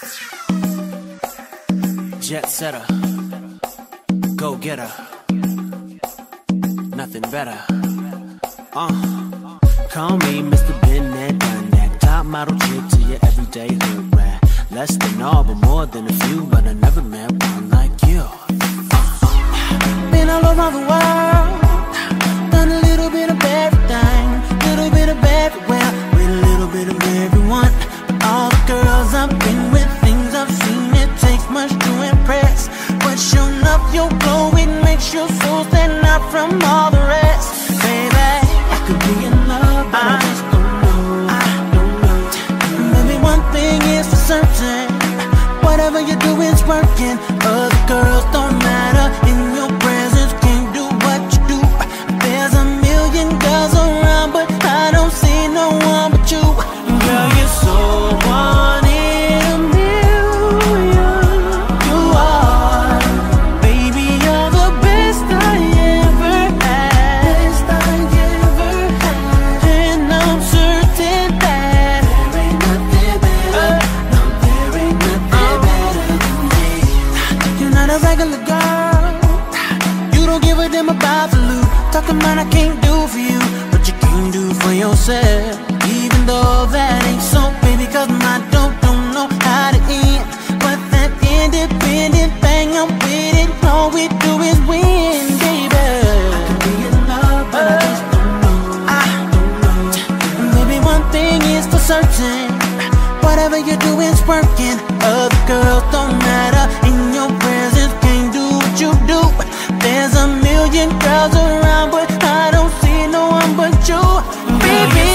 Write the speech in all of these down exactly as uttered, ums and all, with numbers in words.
Jet setter, go getter, nothing better. Uh, call me Mister Been that, done that. Top model chick to your everyday hood rat. Less than all, but more than a few. But I never met one like you. Uh, been all over the world, done a little bit of everything, little bit of everywhere, with a little bit of everyone. But all the girls I've been with, things I've seen, it takes much to impress. But sure enough, your glow, it makes your soul stand out from all the rest. Baby, I could be in love, but I, I just don't know. I don't know. Maybe one thing is for certain, whatever you do is working. Other girls don't matter, in your presence can't do what you do. There's a million girls around, but I don't see no one but you. Girl, you're so one in a million. You are, baby, you're the best I ever had. Best I ever had. And I'm certain that there ain't nothing better. No, there ain't nothing better than me. You're not a regular girl, you don't give a damn about the loot. Talking about I can't do for you what you can do for yourself. Even though that ain't so, baby, cause my dope don't know how to end. But that independent thing, I'm with it. All we do is win, baby. I could be in love, but I just don't know. I don't know. Maybe one thing is for certain, whatever you do is working. Other girls don't matter, in your presence can't do what you do. There's a million girls around, but I don't see no one but you, baby.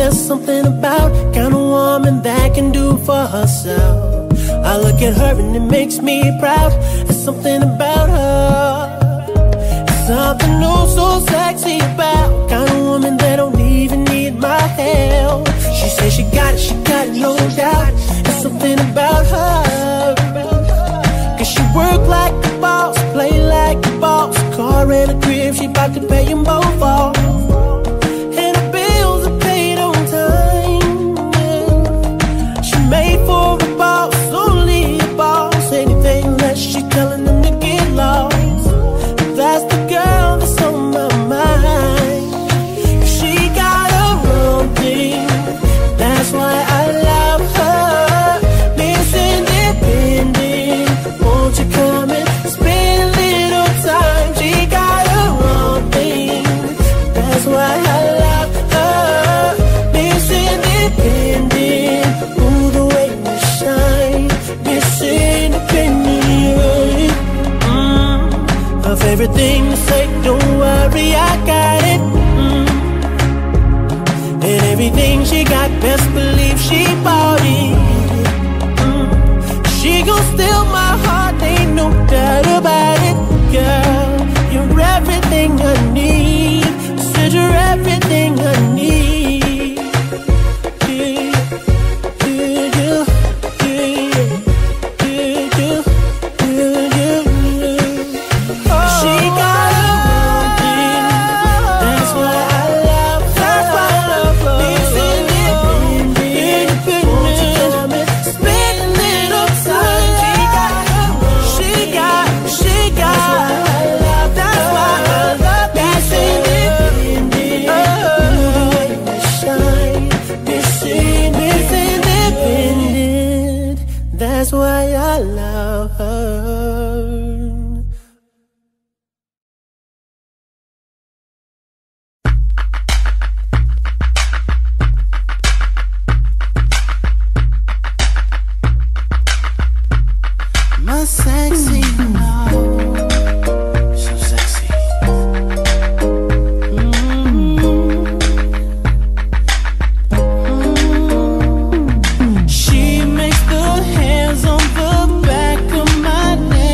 there's something about kind of woman that can do for herself. I look at her and it makes me proud. There's something about her, there's something oh so sexy about kind of woman that don't even need my help. She says she got it, she got it, no doubt. There's something about her, cause she work like a boss, play like a boss. Car and a crib, she bout to pay them both off. And the bills are paid on time, yeah. She made for a boss, only a boss. Anything that she telling them to get lost. That's the girl that's on my mind. She got her own thing, that's why I love her. Miss Independent, won't you come and spend a little time? She got her own thing, that's why I love her. Miss Independent, ooh, the way you shine. Miss Independent, mm. Her favorite thing to say, don't worry, I got it. Mm. And everything she got, best believe she bought it. Mm. She gon' steal my heart, ain't no doubt about it. Girl, you're everything I need. I said you're everything I need. Yeah, yeah, yeah, yeah, yeah, yeah, yeah, yeah. Oh. She got her own thing, that's why I love her. That's why I love her. Miss Independent, won't you come and spend a little time? She got her own. She got, she got. That's why I love Miss Independent. Oh, the way you shine, Miss Independent. That's why I love her. My sexy love, so sexy. Mm-hmm. Mm-hmm. She makes the hairs on the back of my neck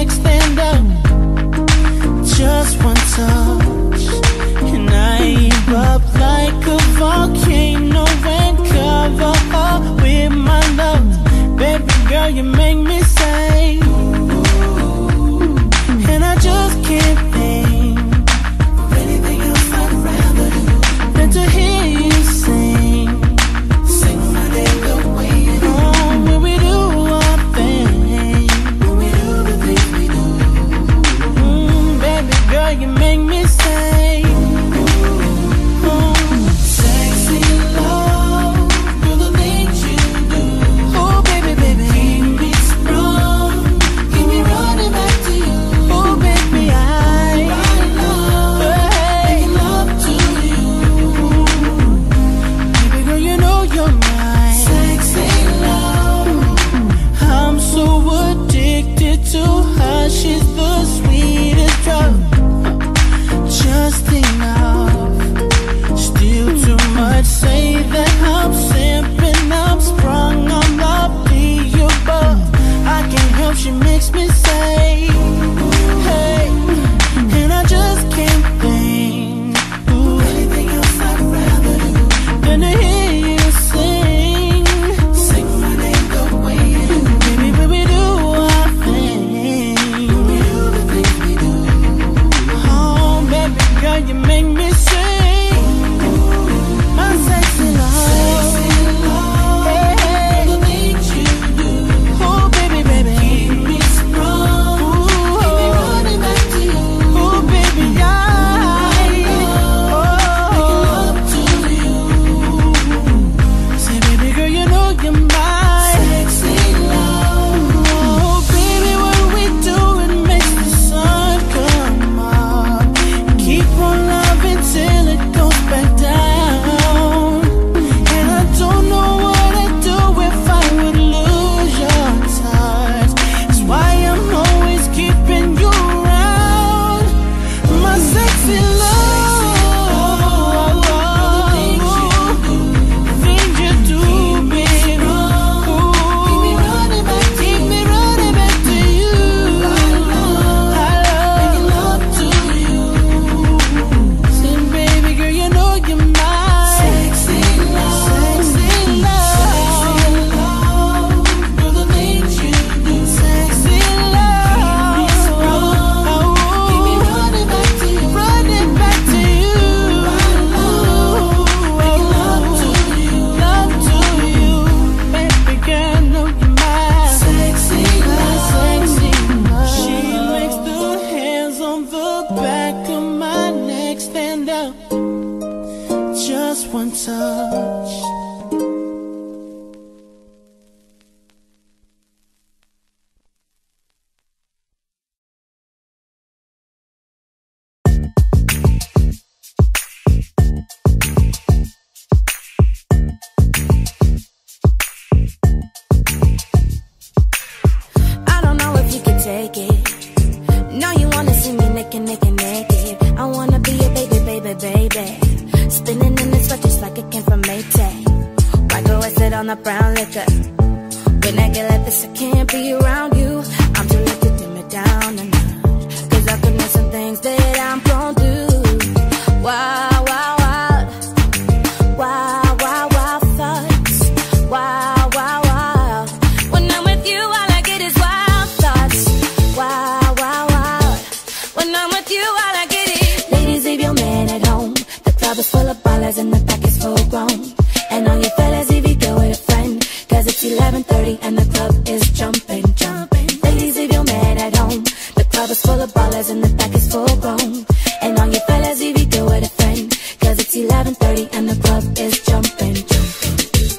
on the brown liquor. When I get like this, I can't be around you. I'm too late to dim it down a notch, cause I commit some things that I'm prone to. Wow, wow, wow. Wow, wow, wow thoughts. Wow, wow, wow. When I'm with you, all I get is wild thoughts. Wow, wow, wow. When I'm with you, all I get is. Ladies, leave your man at home. The club is full of ballers and the back is full grown. And all you fellas, if you go with a friend, cause it's eleven thirty and the club is jumping, jumping. Ladies, leave your man at home. The club is full of ballers and the back is full grown. And all you fellas, if you go with a friend, cause it's eleven thirty and the club is jumping, jumping.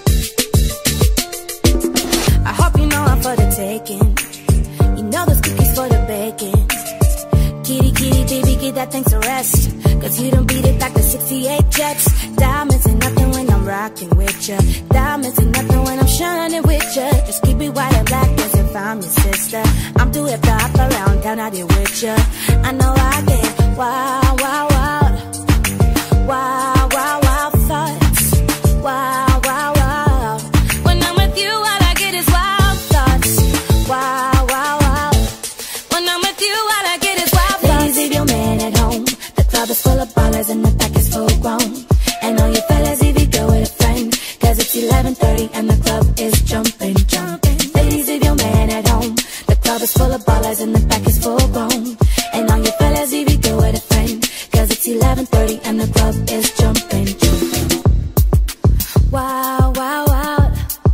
I hope you know I'm for the taking. You know those cookies for the bacon. Kitty, kitty, baby, get that thing to rest, cause you don't beat it like the sixty-eight Jets. Diamonds ain't nothing when I'm rocking with ya. Diamonds ain't nothing when I'm shining with ya. Just keep it white and black as if I'm your sister. I'm too hip to hop around, down out here with ya. I know I get wow, wow, wow. Wow, wow, wow thoughts. Wow, wow, wow. When I'm with you, all I get is wild thoughts. Wow, wow, wow. When I'm with you, all I get is wild thoughts. Ladies, leave your man at home. The club is full of ballers and the back is full grown. And all you fellas, if you go with a friend, cause it's eleven thirty and the club is jumping, jumping. Ladies, leave your man at home. The club is full of ballers and the back is full grown. And all you fellas, if you go with a friend, cause it's eleven thirty and the club is jumping, jumping. Wow, wow, wow.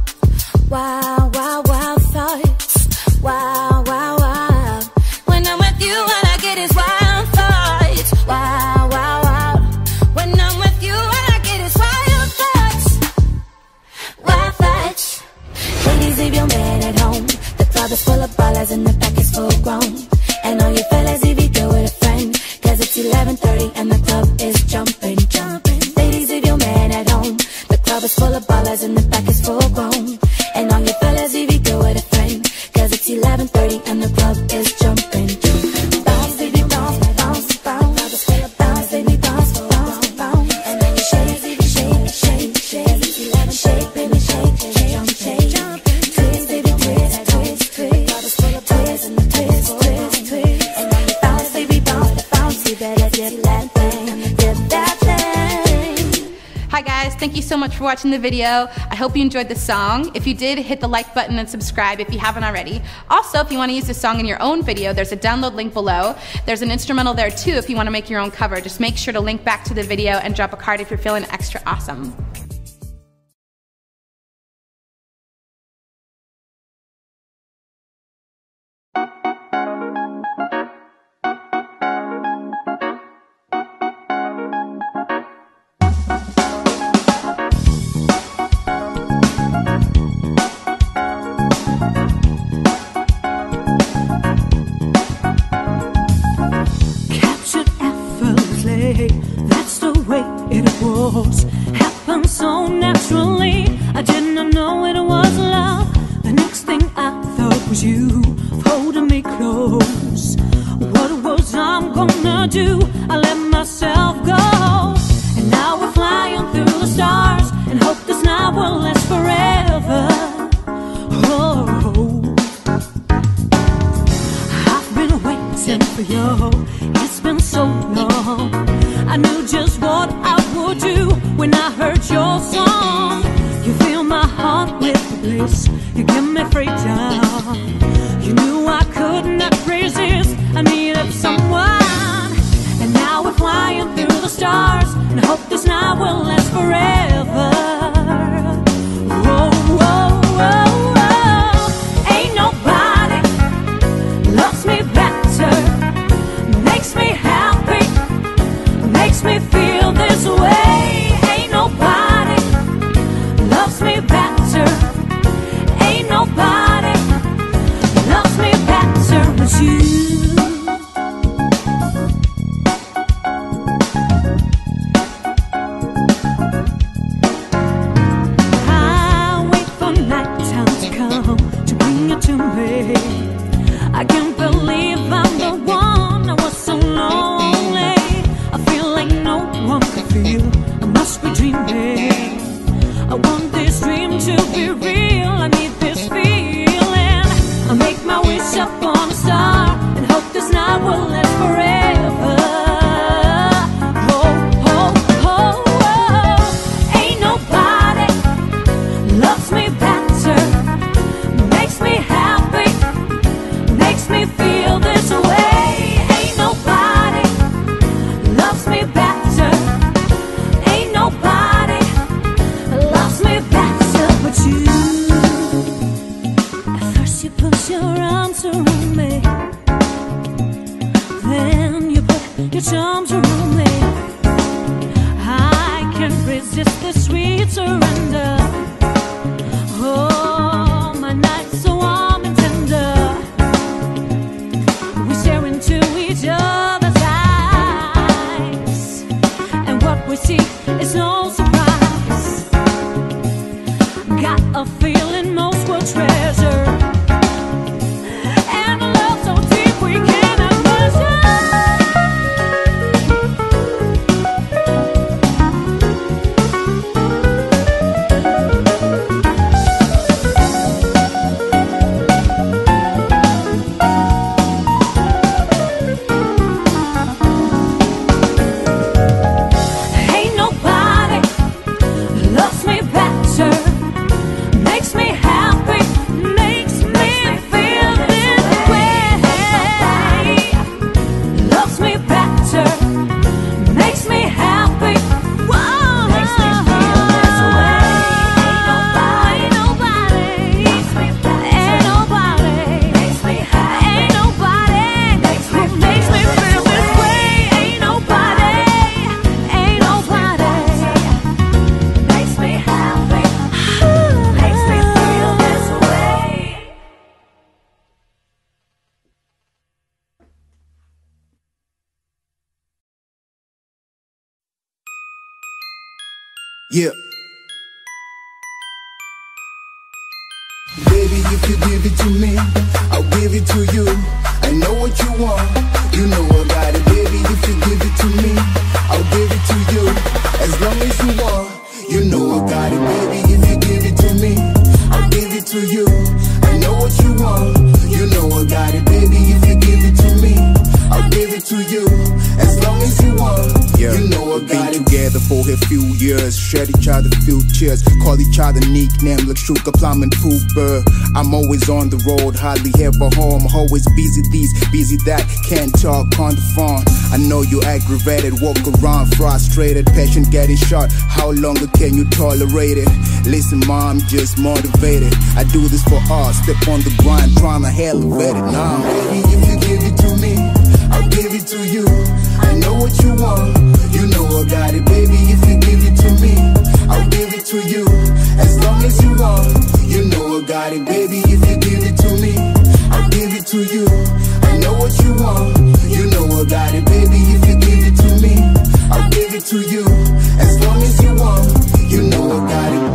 Wow, wow, wow thoughts. Wow, wow, wow. When I'm with you, all I get is wild thoughts. Wow, wow, wow. When I'm with you, all I get is wild thoughts. Wild thoughts. Ladies, leave your man at home. The club is full of ballers and the back is full grown. And all you fellas, if you go with a friend, cause it's eleven thirty and the club is jumping, jumping. Ladies, leave your man at home. The club is full of ballers and the back is full grown. And all you fellas, if you go with a friend, cause it's eleven thirty and the club is jumping, jumping. Bounce, baby, bounce, bounce, bounce. Bounce, baby, bounce, bounce, bounce. And then you shake, baby, shake, shake, shake. Shake, baby, shake, jump, shake. Twist, baby, twist, twist, twist. Twist and the twist, twist, twist. And then you bounce, baby, bounce, bounce. You better dip that thing, dip that thing. Hi guys, thank you so much for watching the video. I hope you enjoyed the song. If you did, hit the like button and subscribe if you haven't already. Also, if you want to use this song in your own video, there's a download link below. There's an instrumental there too if you want to make your own cover. Just make sure to link back to the video and drop a card if you're feeling extra awesome. That's the way it was. Happened so naturally. I did not know it was love. The next thing I thought was you holding me close. What was I gonna do? I let myself go. And now we're flying through the stars and hope this night will last forever. Oh, I've been waiting for you. It's been so long. I knew just what I would do when I heard your song. You fill my heart with bliss. You give me freedom. You knew I could not resist. I needed someone. And now we're flying through the stars and I hope this night will last forever. Whoa, whoa, whoa, whoa. Ain't nobody loves me better, makes me happy, makes me feel this way. Ain't nobody loves me better. Ain't nobody loves me better but you. this dream to be real. I need this feeling. I make my wish up on a star and hope this night will last forever. Oh, oh, oh, oh. Ain't nobody loves me better, makes me happy, makes me feel this way. Ain't nobody loves me better, ain't nobody loves me better but you. At first you put your arms around me, then you put your charms around me. I can't resist the sweet surrender. Oh, my night's so warm and tender. We stare into each other's eyes, and what we see is no surprise. Got a feeling most will treasure, and a love so deep we cannot measure. Ain't nobody loves me better, makes me happy, makes me feel this way. Loves me better, makes me happy, whoa, makes me feel this way. Ain't nobody, ain't nobody, ain't nobody, makes me happy, ain't nobody, makes me makes me feel this way. Ain't nobody, ain't nobody, makes me happy, makes me feel this way. Yeah. Baby, if you give it to me, I'll give it to you. I know what you want, you know I got it. Baby, if you give it to me, I'll give it to you. As long as you want, you know I got it. Baby, if you give it to me, I'll give it to you. I know what you want, you know I got it. Baby, if you give it to me, I'll give it to you. As long as you want, Yeah, you know I we've got been it. together for a few years, shared each other futures, call each other nickname like Sugar Plum and Pooh Bear. I'm always on the road, hardly ever home, always busy this, busy that, can't talk on the phone. I know you aggravated, walk around frustrated, passion getting short, how longer can you tolerate it? Listen mom, just motivated, I do this for us, step on the grind, trying to elevate it now. Baby, if you give it to me, I'll give it to you. I know what you want, you know I got it. Baby, if you give it to me, I'll give it to you. As long as you want, you know I got it. Baby, if you give it to me, I'll give it to you. I know what you want, you know I got it. Baby, if you give it to me, I'll give it to you. As long as you want, you know I got it.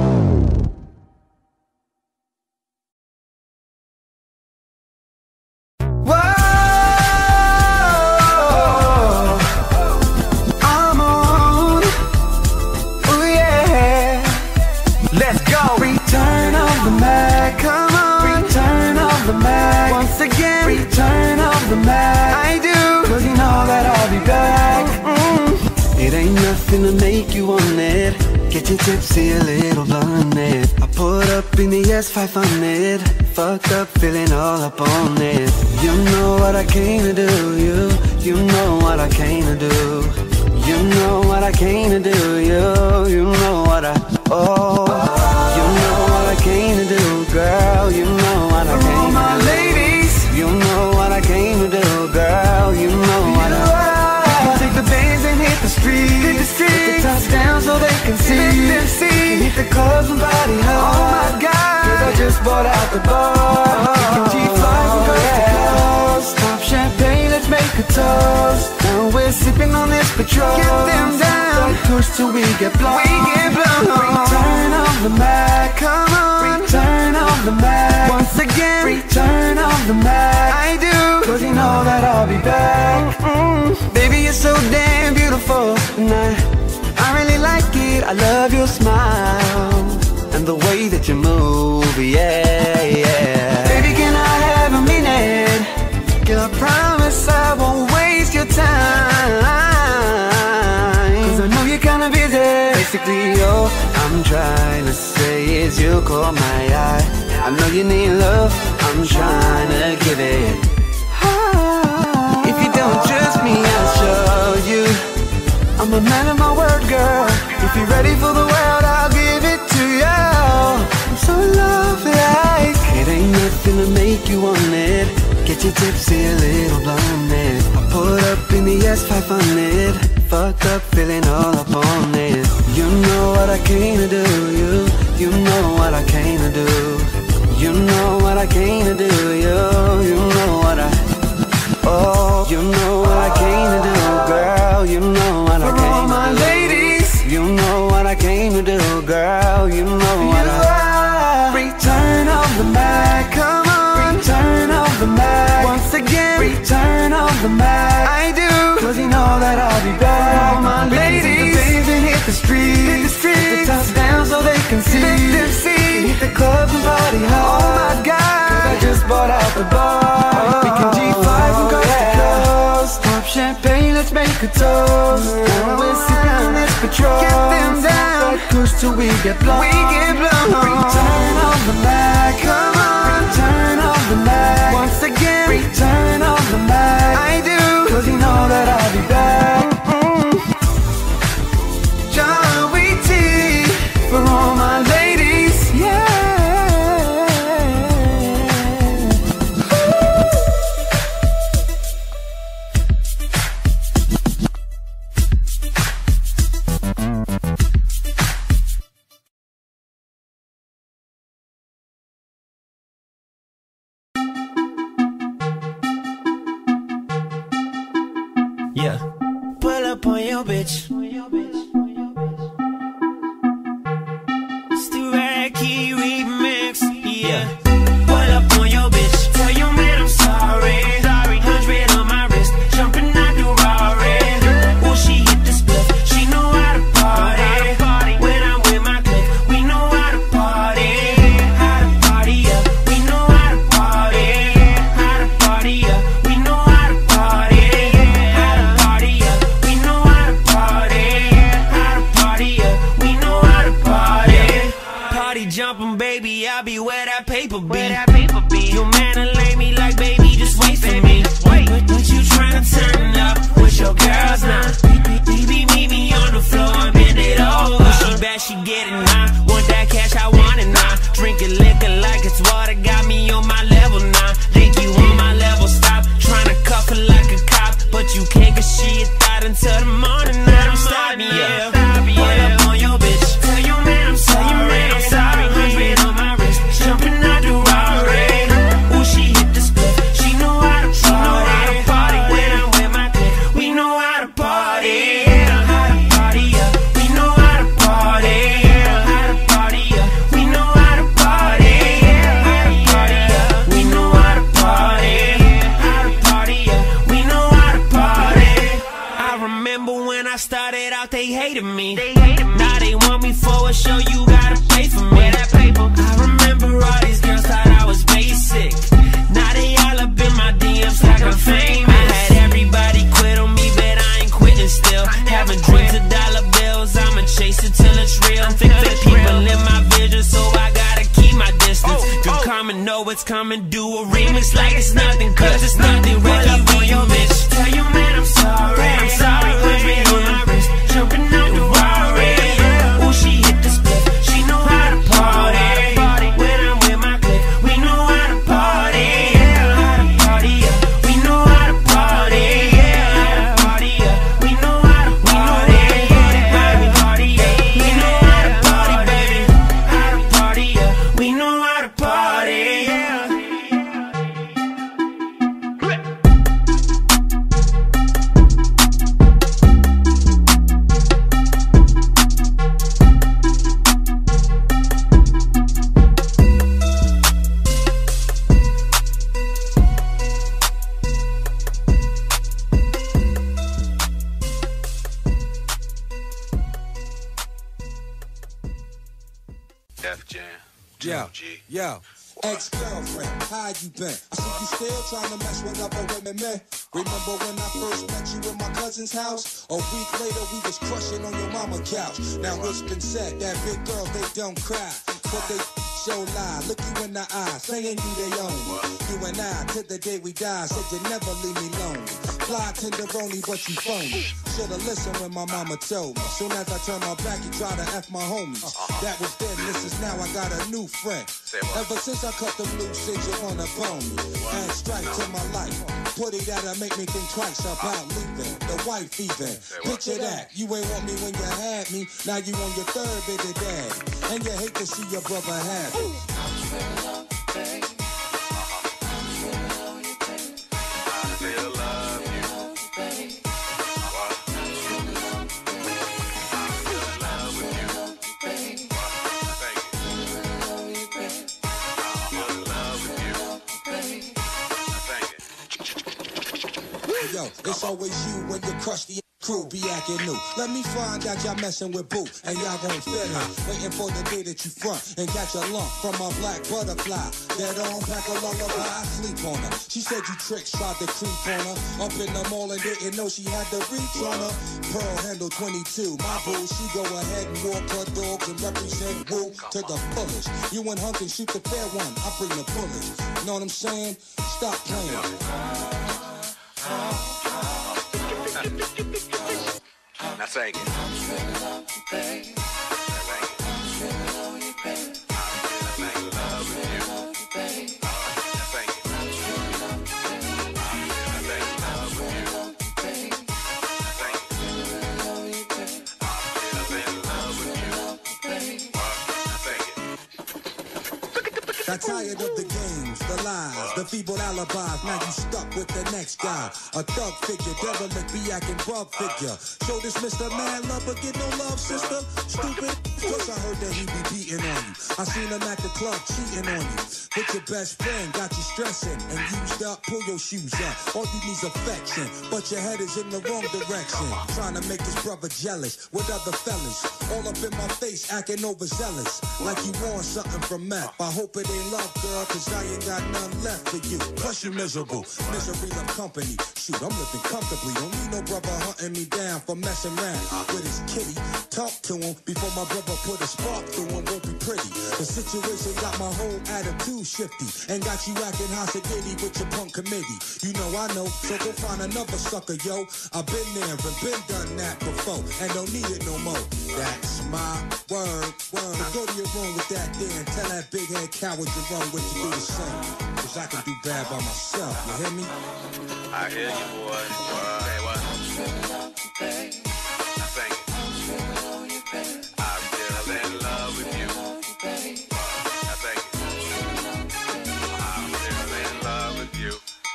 To make you want it, get you tipsy, a little blunted. I put up in the S five hundred, fucked up, feeling all up on it. You know what I came to do, you, you know what I came to do. You know what I came to do, you, you know what I, oh. You know what I came to do, girl, you know what I came to do. My ladies, you know what I came to do, girl, you know what I, take the bands and hit the street, hit the street, put the tops down so they can see, let them see, hit the clubs and body hard. Oh my God, cause I just bought out the bar. G fly from coast to coast, pop champagne, let's make a toast. Now we're sipping on this Patron, get them down, like push till we get blown, we get blown. Return of the Mac, come on, return of the Mac, once again, return of the Mac. I do, cause you know that I'll be back. Mm-mm. Baby, you're so damn beautiful, and I, I really like it. I love your smile, and and the way that you move, yeah, yeah. Baby, can I have a minute? Girl, I promise I won't waste your time, cause I know you're kinda busy. Basically, all I'm trying to say is you caught my eye. I know you need love, I'm trying to give it. If you don't trust me, I'll show you. I'm a man of my word, girl. If you're ready for the world, I'll give it to you. I'm so in love, like it ain't nothing to make you want it. Get your tipsy, a little blinded. I pulled up in the S five hundred. Fucked up, feeling all up on it. You know what I came to do, you. You know what I came to do. You know what I came to do, you. You know what I. Oh, you know what I came to do, girl. You know what I came to do. For all my ladies, you know what I came to do, girl. You know what I. Return of the Mac, come on. Return of the Mac, once again. Return of the Mac, I do, cause you know that I'll be back. For all my ladies, baby, hit the street, hit the street, hit the tops down so they can see. Let them see. Hit the clubs and party hard. Oh my God, cause I just bought out the bar. We can G five and coast to coast. Pop champagne, let's make a toast. Now we're sipping this Patrol. Get them down, push till we get blown. We get blown. Return of the Mac, come on. Return of the Mac, once again. Return of the Mac, I do, cause you know that I'll be back. John Wee T, for all my ladies, yeah. Yeah. Pull up on your bitch. It's the Racky remix. Yeah. Pull up on your bitch. Tell your man I'm sorry. Sorry. Hundred on my wrist. Jumping out the Rari. Oh, she hit the split. She know how to party. When I'm with my clique, we know how to party. How to party, yeah. We know how to party. How to party, yeah. We know how to party. Jumping, baby, I'll be where that paper be. Where that paper be. Your man will lay me like, baby, just wait for me. Wait, but, but you tryna turn up with your girls now. Baby, meet me on the floor and bend it over. She bad, she getting high. Want that cash, I want it now. Drinking liquor like it's water, got me on my level now. Think you on my level, stop tryna cuff her like a cop. But you can't, cause she a thought until the morning. Now I'm stop me, yeah. Pull up on your bitch. Tell your man I'm sorry. Tell your man I'm sorry. Jumping out the Rari. Ooh, she hit the split. She know how to party. When I'm with my clique, we know how to party. How to party, yeah. We know how to party. How to party, yeah. We know how to party. How to party, yeah. We know how to party. How to party, yeah. We know how to party. I remember when I started out, they hated me. They hated me. Now they want me for a show, you gotta pay for me. That paper. I remember all these girls thought I was basic. Now they all up in my D Ms like I'm famous. I had everybody quit on me, but I ain't quitting still. Having dreams of dollar bills, I'ma chase it till it's real. Think that people in my vision, so I gotta keep my distance. You come and know what's coming, do a remix like it's nothing, cause it's nothing. Roll up on your bitch. Tell your man I'm sorry. I'm sorry. Hundred on my wrist. Jumping out the Rari. Ooh, she hit the split. She know how to party. When I'm with my clique, we know how to party. How to party, yeah. We know how to party. How to party, yeah. We know how to party. Baby, party, yeah. We know how to party, baby. How to party, yeah. We know how to party. Yo, yo. Ex-girlfriend, how you been? I see you still trying to mess with other women, man. Remember when I first met you in my cousin's house? A week later, we was crushing on your mama couch. Now what's been said, that big girls, they don't cry, but they show lie. Look you in the eye, saying you they own. You and I, till the day we die, said you never leave me lonely. Fly tenderoni, but you phony. Should've listened when my mama told me. Soon as I turn my back, you try to F my homies. That was then, this is now, I got a new friend. Ever since I cut them loose, said you wanna bone me. And strike to my life. Put it that'll make me think twice about leaving. The wife even. Picture that. You ain't want me when you had me. Now you on your third baby daddy. And you hate to see your brother happy. I'm feeling up, babe. I'm feeling on you, babe. I still love you, babe. I'm feeling on you, babe. I'm still in love with you, babe. Thank you. I'm feeling on you, babe. I'm still in love with you, babe. Thank you. Yo, it's always you when you crush the crew be acting new. Let me find out y'all messing with Boo, and y'all gon' fit her. Waiting for the day that you front and catch a lump from a black butterfly. That on pack a lullaby, sleep on her. She said you tricks tried to creep on her. Up in the mall and didn't know she had the reach on her. Pearl handle twenty-two, my boo. She go ahead and walk her dogs and represent Woo to the fullest. You and Hunk can shoot the fair one, I bring the bullets. You know what I'm saying? Stop playing. Now sing it. I'm feeling up, babe. I'm feeling on you, babe. I'm feeling in love with you, babe. Now sing it. I'm feeling up, babe. I'm feeling in love with you, babe. Now sing it. I'm feeling on you, babe. I'm feeling in love with you, babe. Now sing it. Got tired of the games, the lies, the feeble alibis. Now you stuck with the next guy. A thug figure, derelict, be acting bug figure. Show this Mister Man love, but get no love, sister. Stupid. Plus I heard that he be beating on you. I seen him at the club cheating on you. With your best friend, got you stressing and used up. Pull your shoes up. All you need's affection, but your head is in the wrong direction. Trying to make this brother jealous with other fellas. All up in my face, acting overzealous, like you want something from meth. I hope it ain't love, girl, cause I ain't got none left for you. Plus you miserable, misery love company. Shoot, I'm living comfortably. Don't need no brother hunting me down for messing around with his kitty. Talk to him before my brother put a spark through him. Won't be pretty. The situation got my whole attitude shifty and got you acting hossidity with your punk committee. You know I know, so go find another sucker, yo. I've been there and been done that before and don't need it no more. That's my word, word. Go to your room with that there and tell that big head coward you run with you do the same. Cause I can do bad by myself, you hear me? I hear you, boy. Say what? I'm feeling up, babe. Now sing it. I'm feeling on you, babe. I'm still in love with you, babe. Now sing it. I'm still in love with you.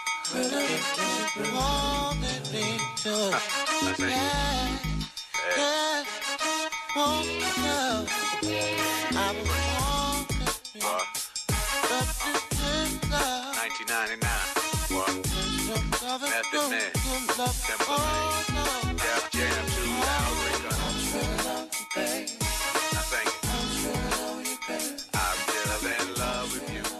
Now sing it. Hey. nineteen ninety-nine. What? Method Man. Timberland. Def Jam two. Outrigger. Now sing it. I'm still in love with you.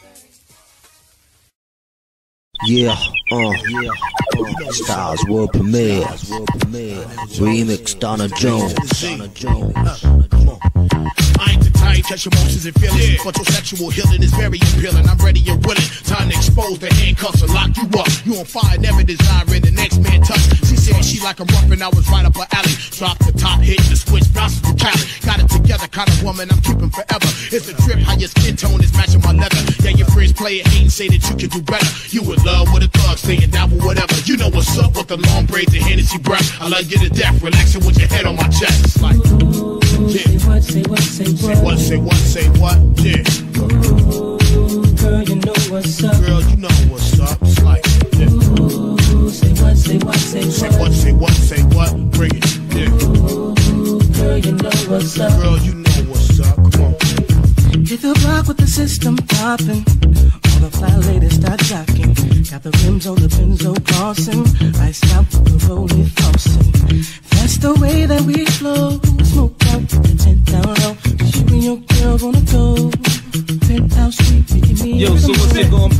Yeah, uh, yeah, uh, Styles World Premiere, Remix Donna Jones. Donna Jones. I ain't the type, catch emotions and feelings, but your sexual healing is very appealing. I'm ready and willing, time to expose the handcuffs and lock you up. You on fire, never desiring the next man touch. She said she like a rough and I was right up her alley. Drop the top, hit the switch, bounce to Cali. Got it together, kind of woman I'm keeping forever. It's a trip, how your skin tone is matching my leather. Yeah, your friends play it, hate and say that you can do better. You in love with a thug, saying down for whatever. You know what's up with the long braids and Hennessy breath. I love you to death, relaxing with your head on my chest. It's like, yeah. Say what, say what, say what, say what, say what, yeah. Ooh, girl, you know what's up. Girl, you know what's up. It's like, yeah. Ooh, say what, say what, say what. Say what, say what, say what, bring it, yeah. Ooh, girl, you know what's up. Girl, you know what's up, come on. Hit the block with the system popping. All the fly ladies start jocking. Got the rims on the Benzo crossing. Iced out with the rolling flossing. That's the way that we flow. Smoke out, the tent down low. You and your girl wanna go.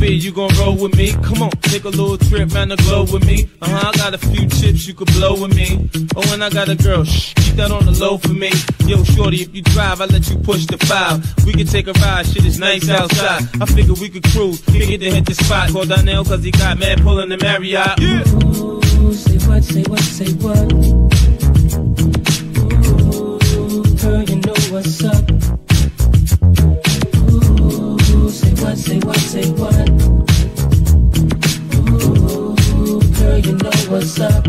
B, you gon' roll with me? Come on, take a little trip round the globe with me. Uh-huh, I got a few chips you could blow with me. Oh, and I got a girl, shh, keep that on the low for me. Yo, shorty, if you drive, I let you push the five. We can take a ride, shit is nice outside. I figure we could cruise, figure to hit the spot. Call Donnell cause he got mad pulling the Marriott. Yeah. Ooh, say what, say what, say what. Ooh, girl, you know what's up. Ooh, say what, say what, say what. Ooh, girl, you know what's up.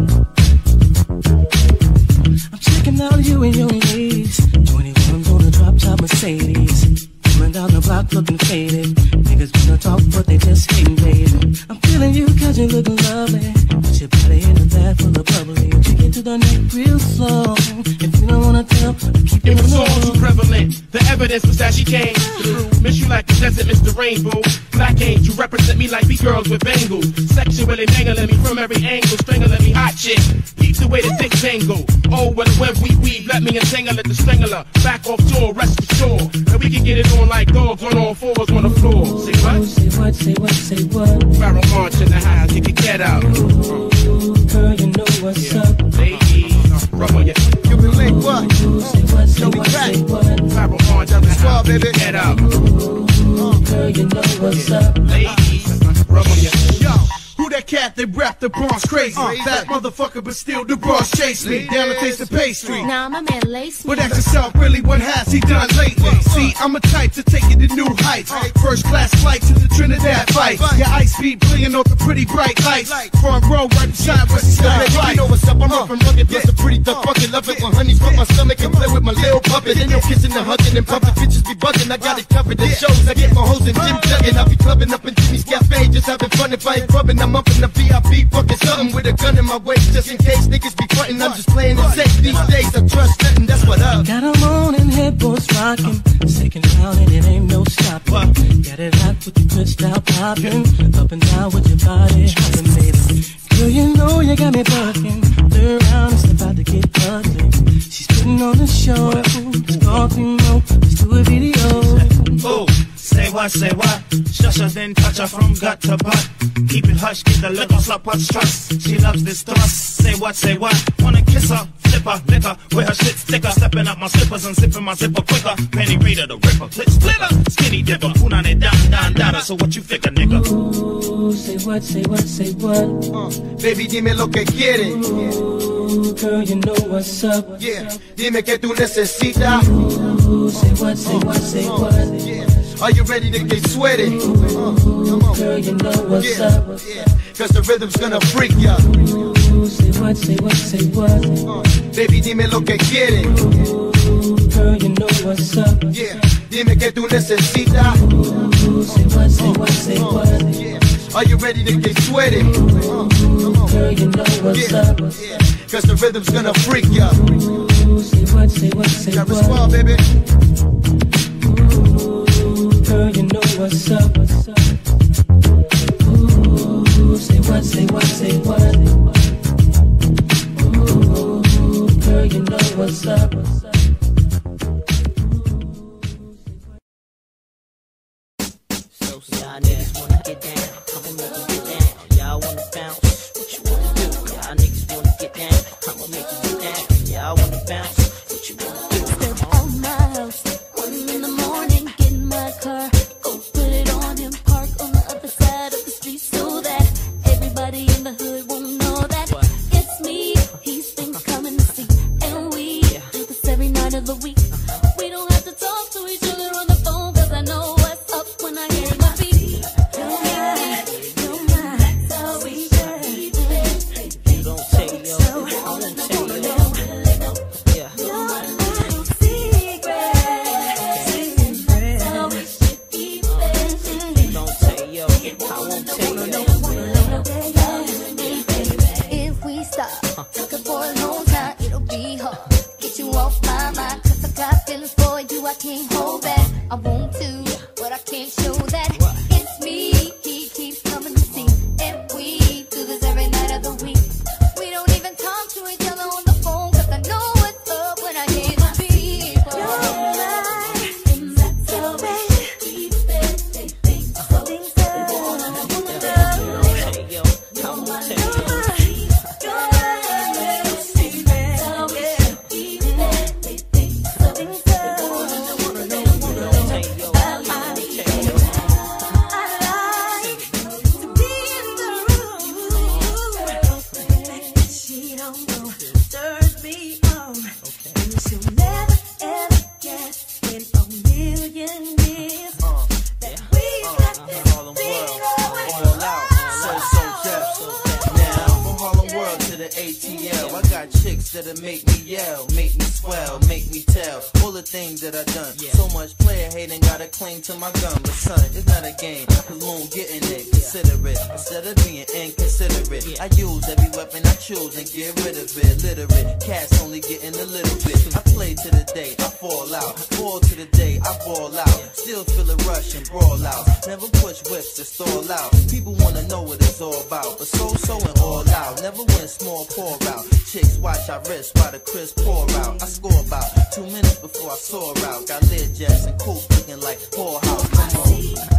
I'm checking out you and your ladies. twenty-ones on a drop top Mercedes. Coming down the block looking faded. Niggas wanna talk but they just hate, baby. I'm feeling you cause you looking lovely. Put your body in the bag full of bubbly. Take it to the neck real slow. If you don't wanna tell, keep it, it was all low. too prevalent. The evidence was that she came through. Miss you like the desert, Mister Rainbow. Black angel, represent me like we girls with bangles. Sexually mangling me from every angle. Strangling me hot chick. Keep the way the dick tangle. Oh, when when we weave, let me entangle it, the strangler. Back off tour, rest assured. And we can get it on like dogs on all fours on the floor. Say what? Say what, say what, say what. Barrel march in the house, you can get out. Ooh, girl, you know what's yeah. up. Ladies, rub on your. You been late, what? Ooh, say what, say what, say what. Barrel march in the house, you can get out. Ooh, girl, you know what's yeah. up. Ladies, rub on your. Yo. Who that cat that rap the Bronx crazy? Uh, that motherfucker, but still the bros chase me. Down to taste the pastry. Now my man lace me. But ask yourself, really, what has he done lately? See, I'm a type to take it to new heights. First class flight to the Trinidad fight. Your ice beat blinking off the pretty bright lights. Front row right beside West Side. You know what's up? I'm up and rugged, plus a pretty tough fucking. Love it when honeys put my stomach and play with my little puppet. Ain't no kissing and hugging and pumping. Bitches be bugging. I got it covered. The shows I get my hoes in gym jugging. I be clubbing up in Jimmy's Cafe, just having fun. If I ain't grubbing, I'm up in the V I P. Be fucking something with a gun in my waist just in case niggas be frontin'. I'm just playing it safe these days. I trust nothing, that's what up. Got 'em on and headboards rocking, shaking down and it ain't no stopping. Got it hot with your good style popping, up and down with your body hopping, baby. Girl, you know you got me bucking. Turn around, it's about to get ugly. She's putting on a show. It's called Primo. Let's do a video. Oh. Say what, say what? Shush her, then touch her from gut to butt. Keep it hush, get the liquor, slut, what's trust? She loves this thrust. Say what, say what? Wanna kiss her, flip her, lick her, with her shit sticker. Stepping up my slippers and zipping my zipper quicker. Penny reader, the ripper, clip splitter. Skinny dipper, punane down, down, down. So what you figure, nigga? Ooh, say what, say what, say what? Uh, baby, dime lo que quieres. Ooh, girl, you know what's up. Yeah, dime que tú necesitas. Ooh, say what, say what, say what? Yeah. Are you ready to get sweaty? Uh, come on. Girl, you know what's yeah. up. Yeah. Cause the rhythm's gonna freak ya. Ooh, say what, say what, say what? Uh, baby, dime lo que quieres. Ooh, girl, you know what's up. Yeah. Dime que tú necesitas. Ooh, say what, say what, say what? Yeah. Are you ready to get sweaty? Uh, come on. Girl, you know what's yeah. up. Yeah. Cause the rhythm's gonna freak ya. Ooh, say what, say what, say Got what? respond, baby. Girl, you know what's up, what's up. Ooh, say what, say what, say what. Ooh, girl, you know what's up, what's up. Y'all niggas wanna get down, I'ma make you get down. Y'all wanna bounce, what you wanna do? Y'all niggas wanna get down, I'ma make you get down. Y'all wanna bounce, what you wanna do? Step out my house, one in the morning, get in my car, go put it on and park on the other side of the street so that everybody in the hood won't know that it's me. He's been coming to see, and we do this every night of the week. We don't have to talk to each other on the phone, cause I know what's up when I hear my beat. If we stop, talking for a long time, it'll be hard. Get you off my mind, cause I got feelings for you I can't hold back. I want to, but I can't show that. It's me, he keeps coming to see. And we do this every night of the week. We don't even talk to each other on the phone, cause I know what's up when I hear my beat. You're right, and that's so bad. instead of make me yell, make me swell, make me tell all the things that I done. So much player hating, gotta cling to my gun. But son, it's not a game, cause we won't get in it. Consider it, instead of being inconsiderate. I use every weapon I choose and get rid of it. Literate, cats only getting a little bit. I play to the day, I fall out. Ball to the day, I ball out. Still feel a rush and brawl out. Never push whips to stall out. People wanna know what it's all about, but so so and all out. Never win small pour out. Chicks watch I wrist while the crisp pour out. I score about two minutes before I soar out. Got lid jets and cool looking like poorhouse. Come on.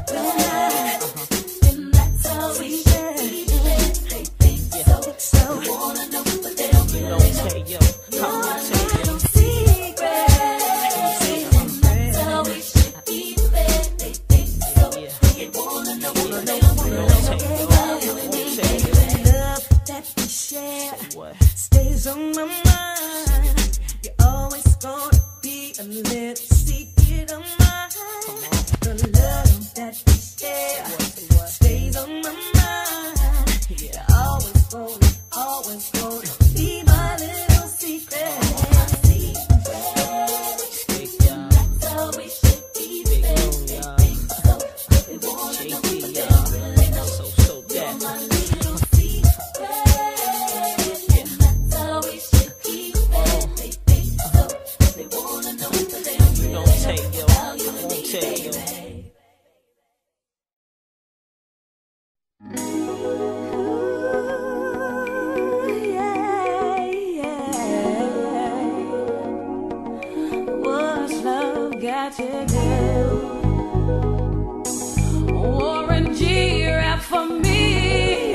And that's how we keep it. They think so, so they wanna know, but they don't really know. Your little secret. And that's how we should keep it. They think so, they wanna know, but they don't really know. Love that we share stays on my mind. You're always gonna be a little secret of mine. The love that we share stays on my mind. You're always gonna, always gonna be my little secret. That's how we should keep it. They think so, they wanna know, but they don't really know. You're my little secret. That's how we should keep it. They think so, they wanna know, but they don't really know. How you and me, baby. What's love got to do? Warren G rap for me.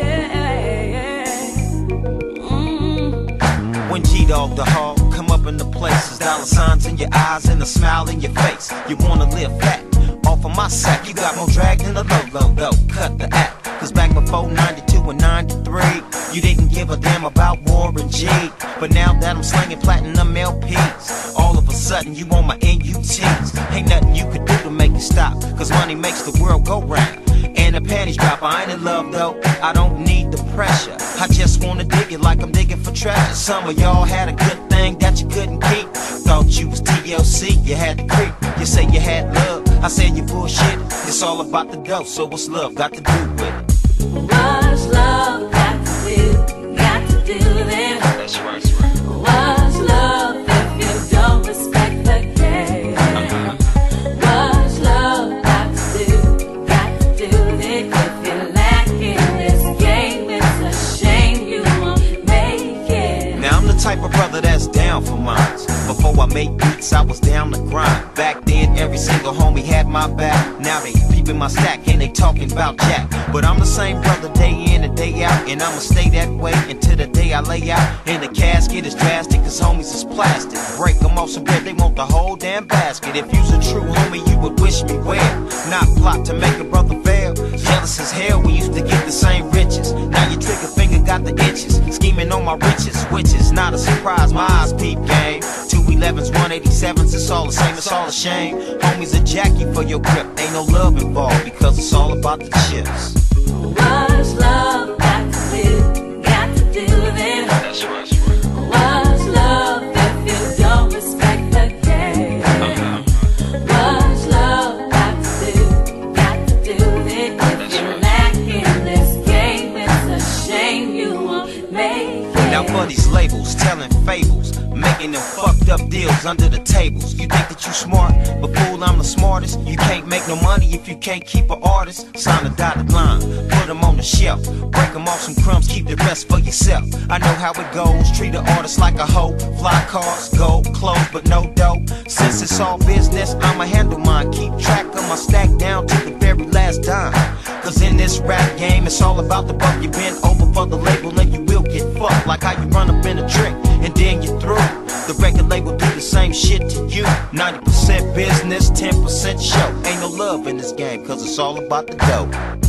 Mm. When G-Dog the hog come up in the places, dollar signs in your eyes and a smile in your face. You wanna live fat off of my sack. You got more drag than the logo, though. Cut the act. Cause back before ninety-two and ninety-three, you didn't give a damn about Warren G. But now that I'm slinging platinum L Ps, all of a sudden you on my N U Ts. Ain't nothing you could do to make it stop, cause money makes the world go round. And the panties drop, I ain't in love though, I don't need the pressure. I just wanna dig it like I'm digging for treasure. Some of y'all had a good thing that you couldn't keep. Thought you was T L C, you had to creep. You say you had love, I said you bullshit. It's all about the dough, so what's love got to do with it? What's love got to do? Got to do then. That's right, that's right. What's love if you don't respect the game? Uh-huh. What's love got to do? Got to do then. If you lack in this game, it's a shame you won't make it. Now I'm the type of brother that's down for mines. Before I made beats, I was down to grind. Back then, every single homie had my back. Now they peeping my stack and they talking about Jack. But I'm the same brother day in and day out, and I'ma stay that way until the day I lay out. And the casket is drastic, cause homies is plastic. Break them off some bread, they want the whole damn basket. If you's a true homie, you would wish me well. Not plot to make a brother fail. Jealous as hell, we used to get the same riches. Now your trigger finger got the itches. Scheming on my riches, which is not a surprise, my eyes peep game. two elevens, one eighty-sevens, it's all the same, it's all a shame. Homies a Jackie for your grip, ain't no love involved, because it's all about the chips. What's love got to do? Got to do then. That's right, that's right. What's love if you don't respect the game? Uh-huh. What's love got to do? Got to do then. If you lack in this game, it's a shame you won't make it. Now for these labels telling fables, making them fucked up deals under the tables. You think that you smart, but fool, I'm the smartest. You can't make no money if you can't keep an artist. Sign a dotted line, put them on the shelf. Break them off some crumbs, keep the rest for yourself. I know how it goes, treat an artist like a hoe. Fly cars, gold, clothes, but no dough. Since it's all business, I'ma handle mine. Keep track of my stack down to the very last dime. Cause in this rap game, it's all about the buck. You bend over for the label and you will get fucked. Like how you run up in a trick and then you're through. The record label do the same shit to you. ninety percent business, ten percent show. Ain't no love in this game, cause it's all about the dough.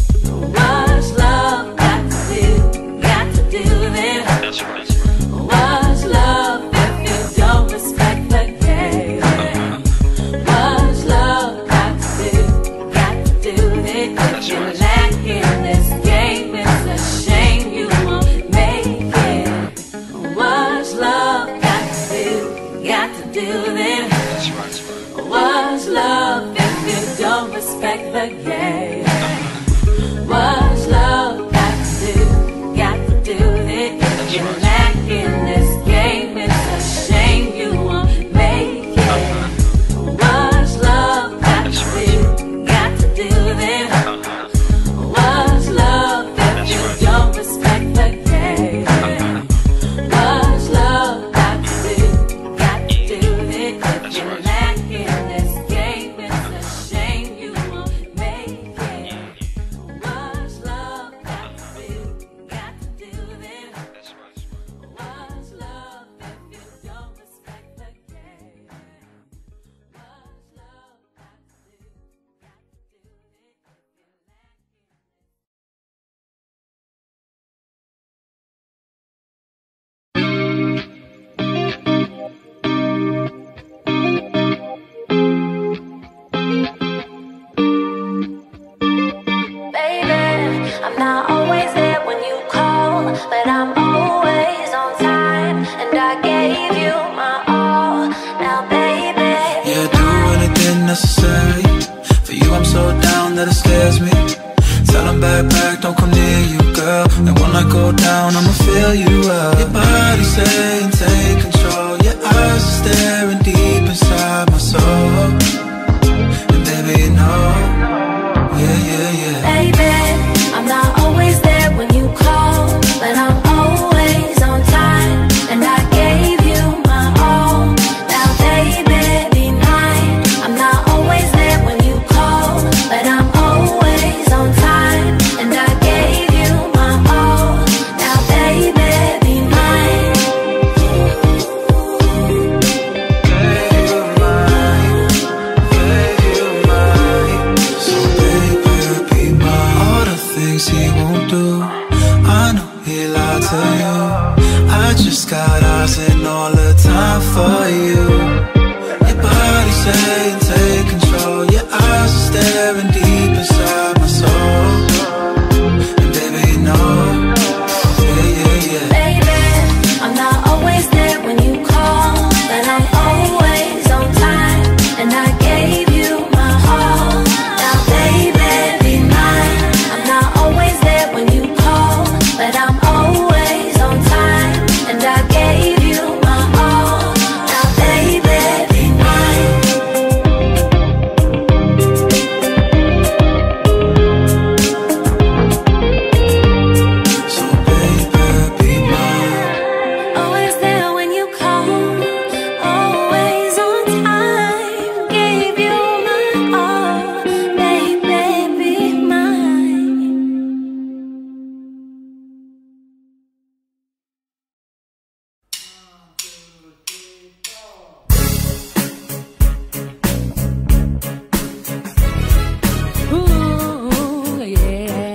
What's love got to do? Got to do then. That's right. What's love if you don't respect the game? Uh-huh. What's love got to do? Got to do then. If you lack in this game, it's a shame you won't make it. What's love respect the game. What's love got to do? Got to do it. If you lack in this game, it's a shame you won't make it. What's love got to do? Got to do this. What's love if you don't respect the game? What's love got to do? Got to do it. If you lack in this game, it's a shame you won't make it. What's love got to do? Got to do this. What's love if you don't respect the game? What's love got to do? Got to do it if you lack Baby, I'm not always there when you call, but I'm always on time, and I gave you my all. Now, baby, Yeah, do anything necessary. For you, I'm so down that it scares me. Tell them back, back, don't come near you, girl. And when I go down, I'ma feel you up. Your body saying, take control. Your eyes are staring deep inside my soul. And baby, you know, yeah, yeah, yeah. baby, I'm not always there when you call, but I'm always on time, and I gave you my all. Now, baby, be mine. I'm not always there when you call, but I'm always on time, and I gave you my all. Now, baby, be mine. So baby, be mine. All the things he won't do, I know he lied to you. I just got eyes and all the time for you. Your body saying, take control. Your eyes are staring deep inside my soul. And baby, you know, yeah, yeah, yeah. Baby, I'm not always there when you call, but I'm always on time, and I gave you my all. Now, baby, be mine. I'm not always there when you call, but I'm always on time, and I gave you my all. Now, baby, be mine. So baby, be mine. Always there when you call, always on time. Gave you my all, baby, be mine. Ooh, yeah.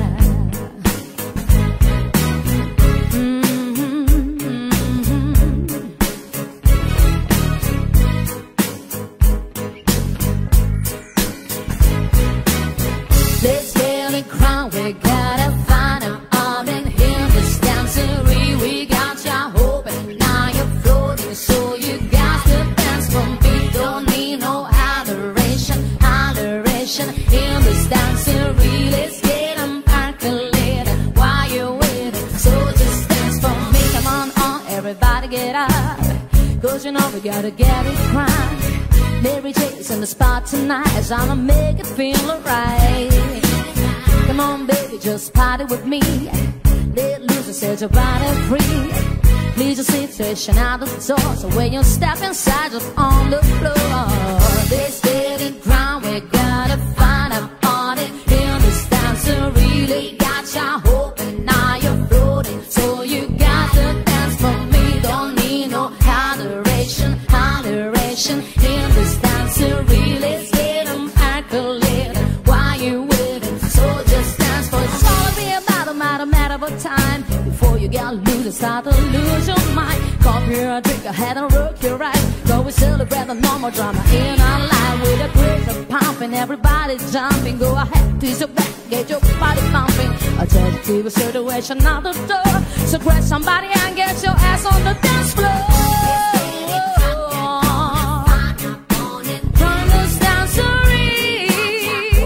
Let's get it crowned. We gotta find an arm in him. This dancery, we got ya hoping. Now you're floating, so you got to dance for me. Don't need no adoration, adoration in this dancery. Let's get 'em percolated while you're waiting. So just dance for me. Come on, on, everybody get up, 'cause you know we gotta get it crowned. Mary J's in the spot tonight, so I'ma make it feel alright. Come on, baby, just party with me. Let loose and set your body free. Leave your situation out the door, so when you step inside, just on the floor. Let's get it ground, we gotta find a party in this dancer. Really got ya hoping, now you're floating, so you got to dance for me. Don't need no adoration, adoration in this dancer. Really get 'em percolated while you waiting, so just dance for it. It's gonna be about a matter, matter of time before you get loose and start to lose your mind. Cop here a drink, ahead and work your right. Go we celebrate the normal drama in our life with a pressure pumping, everybody jumping. Go ahead, twist your back, get your body pumping. I tell you, leave a situation out the door. So grab somebody and get your ass on the dance floor. From this dancery.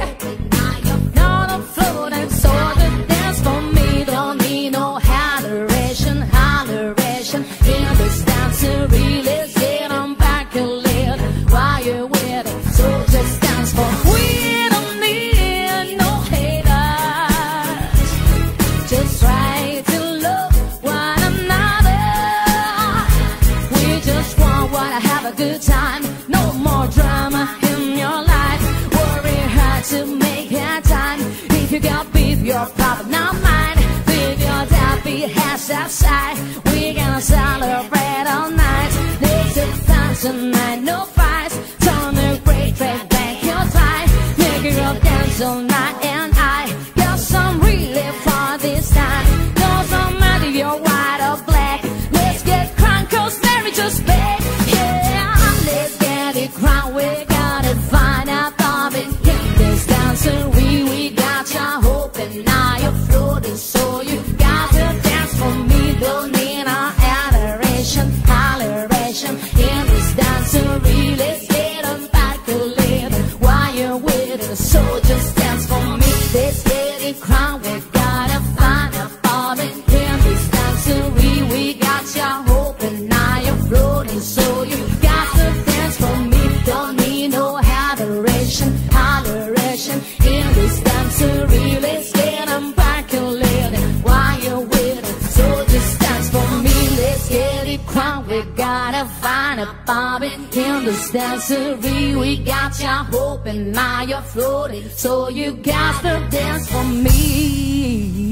south side. We gonna celebrate all night. This is time tonight, no fights. Turn the great track back your time. Make it up dance all night, and I got some relief for this time. Doesn't matter you're white or black. Let's get crunk, cause Mary just back. Yeah, let's get it crunk. We gotta find out of it. In this dancery, we got your hope and now you're floating. So you got to dance for me. Don't need our adoration, toleration. In this dancery, let's get them back to live while you're with us. So just dance for me. Let's get it crunk. We gotta find out of it. In this dancery, we got your hope and now you're floating. So you got to dance for me. Don't need no adoration, toleration. In this dancery, let's get them back and live while you're with us. So just dance for me. Let's get it crunk. We gotta find a bob in this dancery. We got your hope and now you're floating. So you got to dance for me.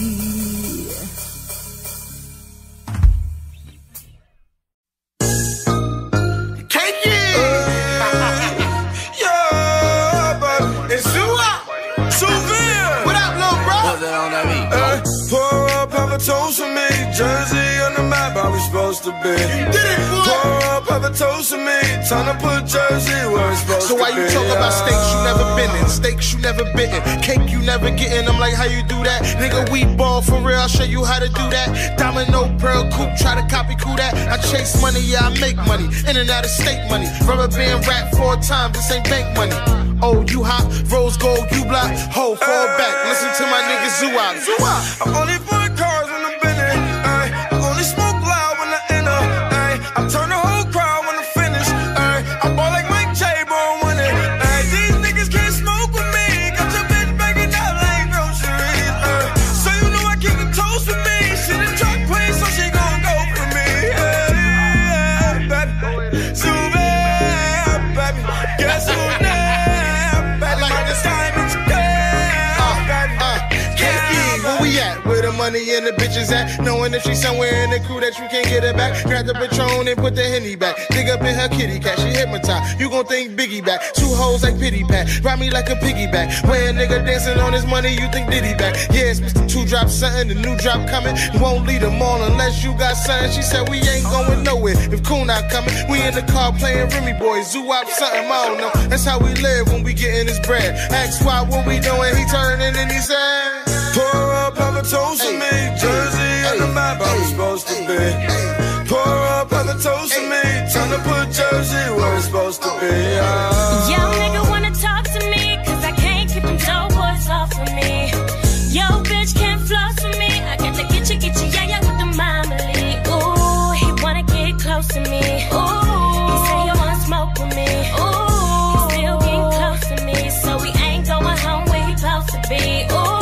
Toast for me, Jersey on the map, how we supposed to be. Pour up, have a toast for me, time to put Jersey where it's supposed so to be. So why you talk about steaks you never been in, steaks you never bitten, cake you never getting? I'm like, how you do that? Nigga, we ball for real, I'll show you how to do that. Domino, pearl, coupe, try to copy cool that. I chase money, yeah, I make money, in and out of state money. Rubber band rap four times, this ain't bank money. Oh, you hot, rose gold, you block, ho, fall back, listen to my nigga Zoo-Op. I only put cars in the Bentley, ay. I only smoke loud when I enter, ay. I turn the whole crowd when I finish, ay. I ball like Mike J, born winning, ay. These niggas can't smoke with me, got your bitch bagging out like groceries, ay. So you know I keep the toast with me, she the truck queen, so she gon' go for me, yeah, yeah, baby. So bad, baby, guess who now? Money and the bitches at, knowing if she's somewhere in the crew that you can't get her back. Grab the Patron and put the Henny back. Dig up in her kitty cat, she hypnotized. You gon' think Biggie back. Two hoes like pity pat, ride me like a piggyback. Where a nigga dancing on his money, you think Diddy back. Yeah, it's Mister Two Drop something, the new drop coming. Won't lead them all unless you got something. She said we ain't going nowhere if Cool not coming. We in the car playing Remy Boy, Zoo-Op something, I don't know. That's how we live when we getting this bread. Ask why, what we doing, he turning and he said, pour up, have a toast for me, Jersey on the map, how we supposed to be. Pour up, have a toast for me, time to put Jersey where it's supposed to be. Yeah. Young nigga wanna talk to me, cause I can't keep them dope boys off of me. Yo, bitch can't floss with me, I got to get you, get you, yeah, yeah, with the mamily. Ooh, he wanna get close to me. Ooh, he say he wanna smoke with me. Ooh, he still getting close to me, so we ain't going home where he supposed to be. Ooh.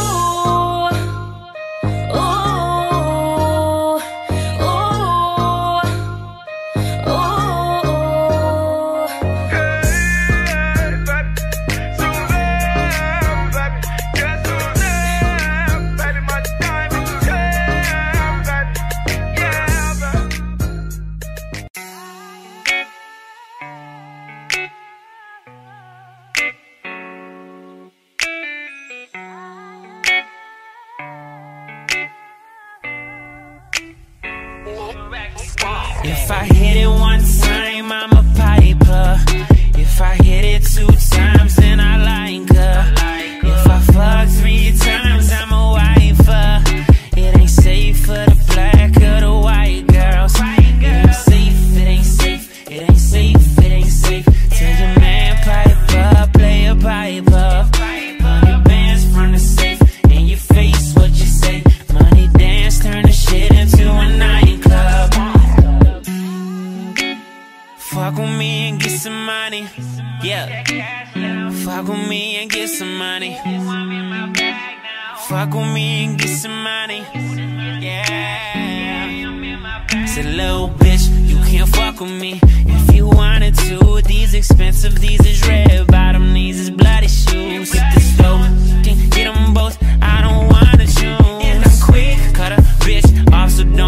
If I hit it one time, I'm a piper. If I hit it two times, then I like her. If I fuck three times, I'm a wifer. It ain't safe for the black or the white girls. It ain't safe, it ain't safe, it ain't safe, it ain't safe. Tell your man pipe up, play a pipe up. Hundred bands from the safe, in your face, what you say. Money dance, turn the shit into a nightclub. Fuck with me and get some money, yeah. Fuck with me and get some money. Fuck with me and get some money, yeah. Said little bitch, you can't fuck with me if you wanted to. These expensive, these is red bottom, these is bloody shoes. Hit the stove, can get them both, I don't wanna choose. And I'm quick, cut a bitch off, so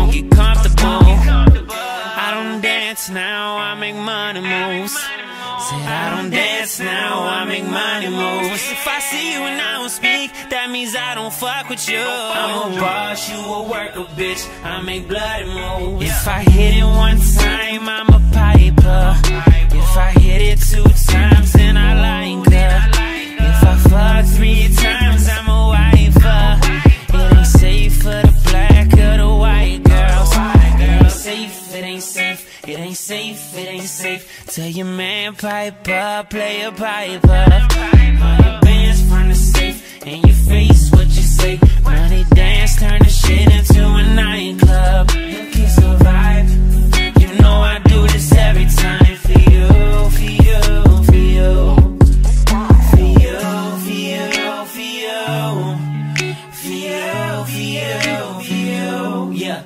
If I see you and I don't speak, that means I don't fuck with you. I'm a boss, you a worker, bitch. I make bloody moves. If I hit it one time, I'm a piper. If I hit it two times, then I like her. If I fuck three times, I'm a wifer. It ain't safe for the black or the white girls. It ain't safe, it ain't safe. It ain't safe, it ain't safe. Tell your man pipe up, play a pipe up. All your bands from the safe, in your face what you say. Money dance, turn the shit into a nightclub. Look, it's a vibe. You know I do this every time for you, for you, for you. For you, for you, for you. For you, for you, for you. Yeah.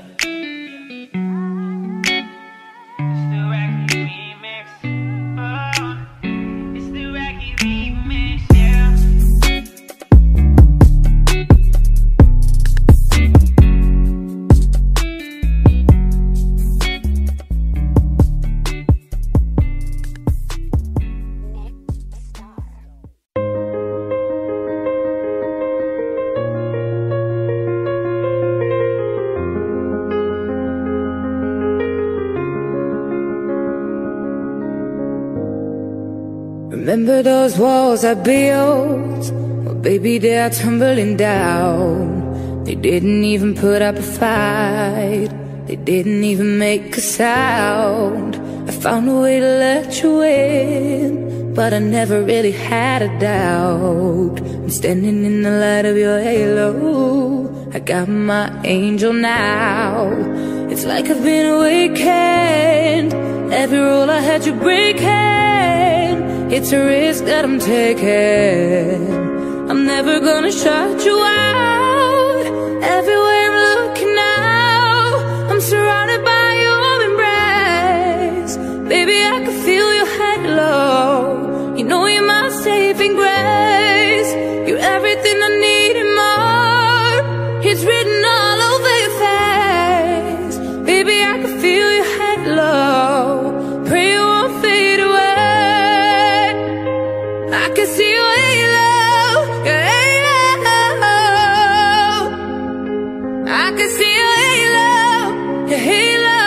Remember those walls I built? Well, baby, they are tumbling down. They didn't even put up a fight. They didn't even make a sound. I found a way to let you in, but I never really had a doubt. I'm standing in the light of your halo. I got my angel now. It's like I've been awakened. Every rule I had you breaking. It's a risk that I'm taking. I'm never gonna shut you out. Everywhere I'm looking now, I'm surrounded by your embrace. Baby, I can feel your halo. You know you're my saving grace. You're everything I need and more. It's written all over your face. Baby, I can feel your halo. Pray you won't fade away. I can see your halo, your halo. I can see your halo, your halo.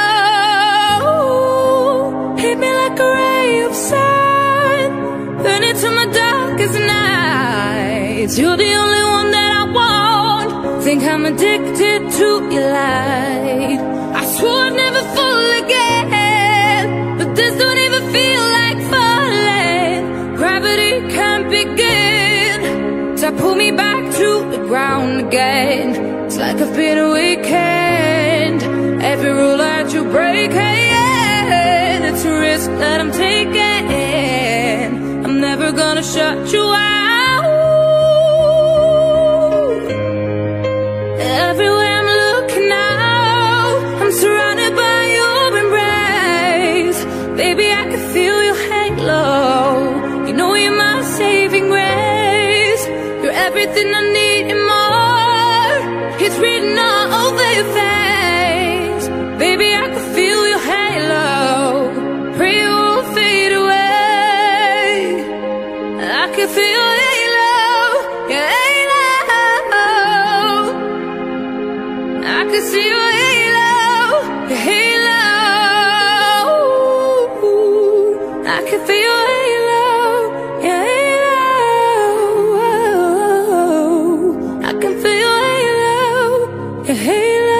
Hit me like a ray of sun, burn into my darkest nights. You're the only one that I want. Think I'm addicted to your light. I swore I'd never fall again, but this don't even feel like falling. Gravity can't begin to pull me back to the ground again. It's like I've been awakened. Every rule that you break, it's a risk that I'm taking. I'm never gonna shut you out. Everywhere I'm looking now, I'm surrounded by your embrace. Baby, I can feel your halo. You know you're my saving grace. You're everything I need and more. It's written all over your face. Baby, I can feel your halo. Pray you won't fade away. I can feel your halo, your halo. I can see your halo, your halo. I can feel your halo, your halo. I can feel your halo, your halo.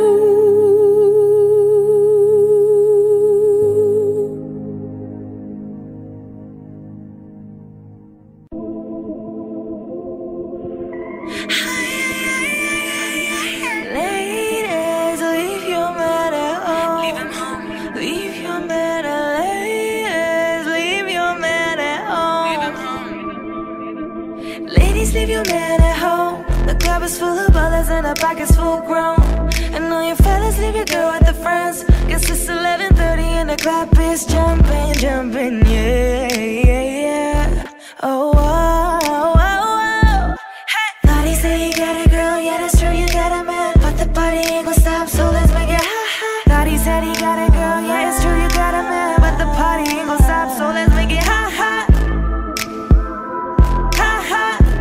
Ladies, leave your man at home. Leave him home. Leave your man at ladies, leave your man at home. Leave him home. Ladies, leave your man at home. The club is full of ballers and the pocket's full grown. And all your fellas, leave your girl with the friends. Guess it's eleven thirty and the club is jumping, jumping, yeah, yeah, yeah. Oh, oh, oh, oh. Hey. Thought he said you got a girl, yeah, that's true, you got a man. But the party ain't gon' stop, so let's make it ha ha. Thought he said he got a girl, yeah, it's true, you got a man. But the party ain't gon' stop, so let's make it ha ha. Ha ha.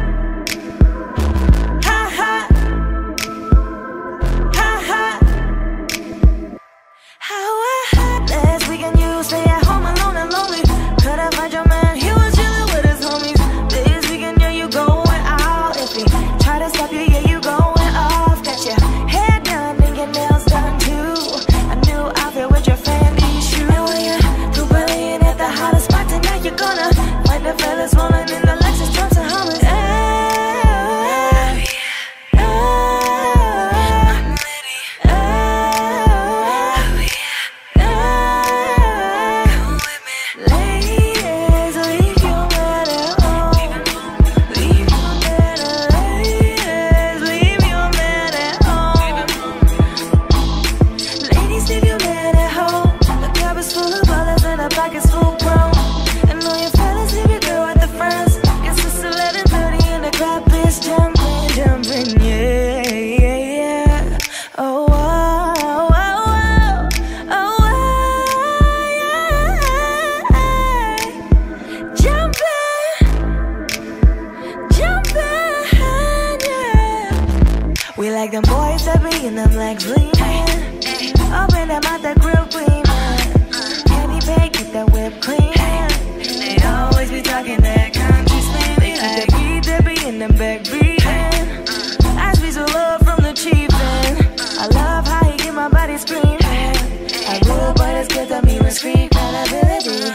We like them boys that be in them legs gleaming. Open them out the grill gleaming. Penny bake, get that whipped cream. They always be talking that country slang. They keep the beat that be in them back beating. I squeeze a love from the chiefin'. I love how he get my body screaming. I rule, but it's good to me with street credibility.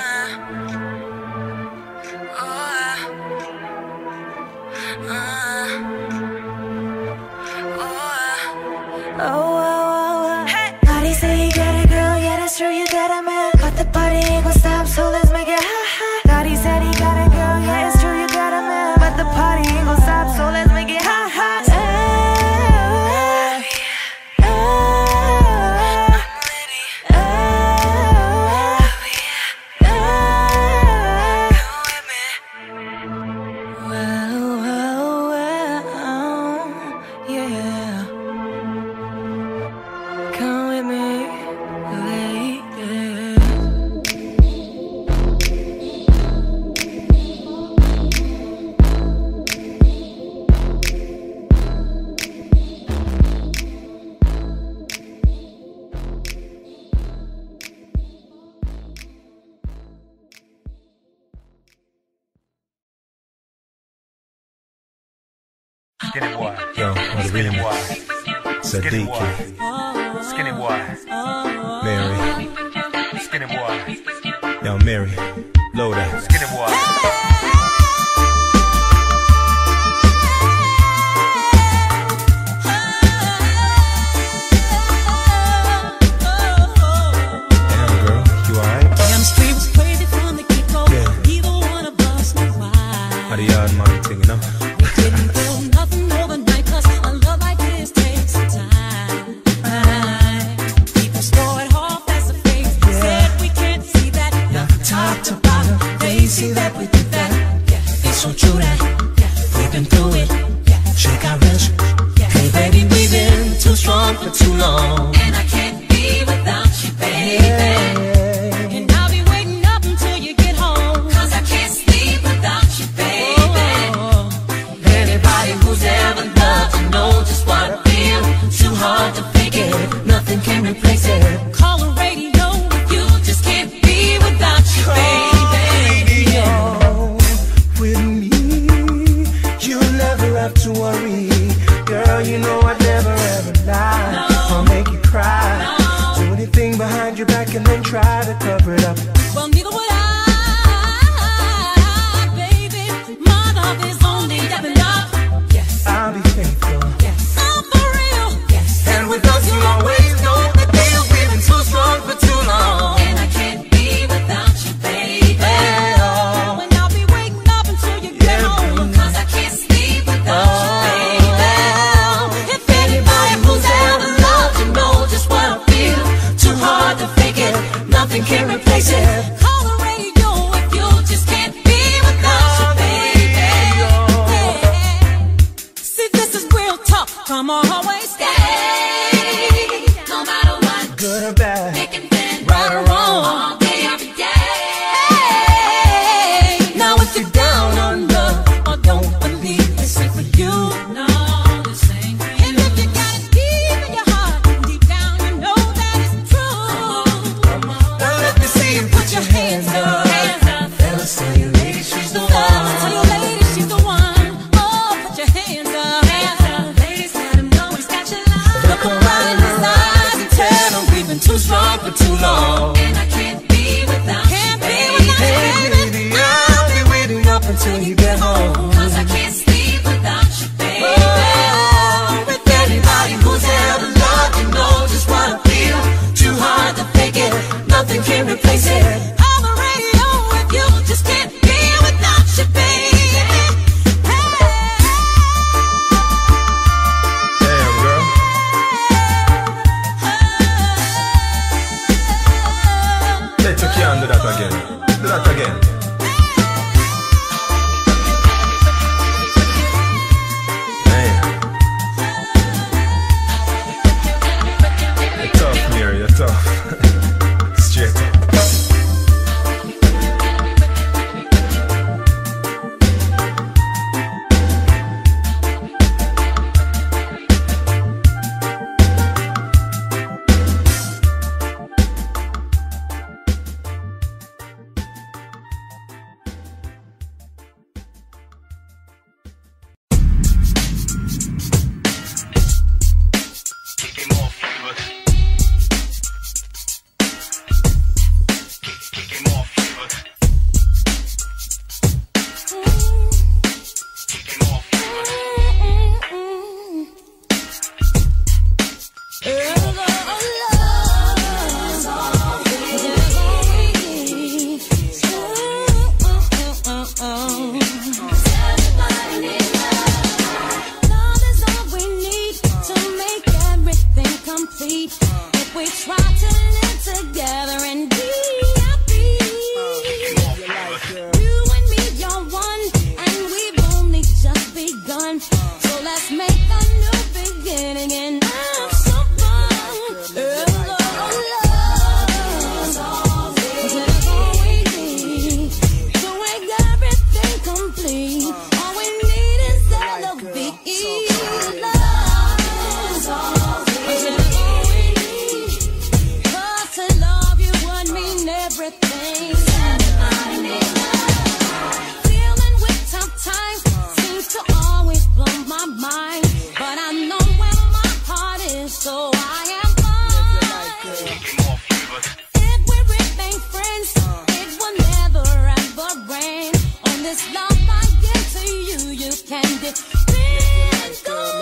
Oh, oh, oh, oh. Hey. Party say you got a girl, yeah that's true, you got a man. But the party ain't gon' stop, so let's make it ha ha. Thought he said he got a girl, yeah it's true, you got a man. But the party ain't gon' stop, so let's make it ha ha. Skinny boy. Yo, what a Skinny remix. boy. Skinny Skinny boy. boy. Skinny boy. Mary. Skinny boy. Yo, Mary. Load that. Skinny boy. Damn, girl. You alright? Damn street was crazy from the get-go. Yeah. Neither one of us knew why. How the yard man thing, you know? We didn't feel nothing overnight, 'cause a love like this takes some time. People store it hard, that's a face. Said we can't see that. Nothing talked about. They see that we did that. Yeah, it's so true that we've been through it. Shake our wrist. Hey baby, we've been too strong for too long. And I can't be without you, baby. And I'll be waiting up until you get home. 'Cause I can't sleep without you, baby. Anybody who's ever loved you know just what I feel. Too hard to fake it, nothing can replace it. Call the radio if you just can't be without you, baby. Radio with me, you'll never have to worry. Girl, you know I'd never ever lie. I'll make you cry. Do anything behind your back and then try to cover it up. Well, neither would I, baby. My love is only stepping up. Yes, I'll be faithful. yes, I'm for real. Yes, And with us you always know the deal. We've been too strong for too long. and I can't be without you, baby. Yeah. And I'll be waiting up until you get home. 'Cause I can't sleep without you, baby. If anybody who's ever loved you know just what I feel. Too hard to fake it, nothing can replace it. Call the radio if you just can't be without you, baby. See, this is real talk. Come on, always stay. No matter what, Good or bad, thick and thin, right or wrong, all day, every day. Now if you're down on love or don't believe this ain't for you, no, this ain't for you. And if you got it deep in your heart, deep down you know that it's true. now let me see you put your hands up. Hands up. Fellas, tell your lady she's the one. Tell your lady she's the one. Oh, put your hands up. Hands up. Ladies, let him know he's got your love. Look around in his eyes and tell him we've been too strong for too long. And I can't be without Can't you, be baby. Hey, baby, I'll be waiting up until you get home. 'Cause I can't sleep without you, baby. Oh, with anybody who's ever loved you know just what I feel. Too hard to fake it, nothing can replace it. On the radio if you just can't be without you, baby. Damn, girl. on. So let's make a new beginning and have some fun. Oh, love, love's all we need to make everything complete. All we need is L O V E. Love's all we need. 'Cause to love you would mean everything. Dealing with tough times seems to always blow my mind, but I know where my heart is, so I am fine. If we remain friends, it will never ever rain. On this love I give to you, you can depend on.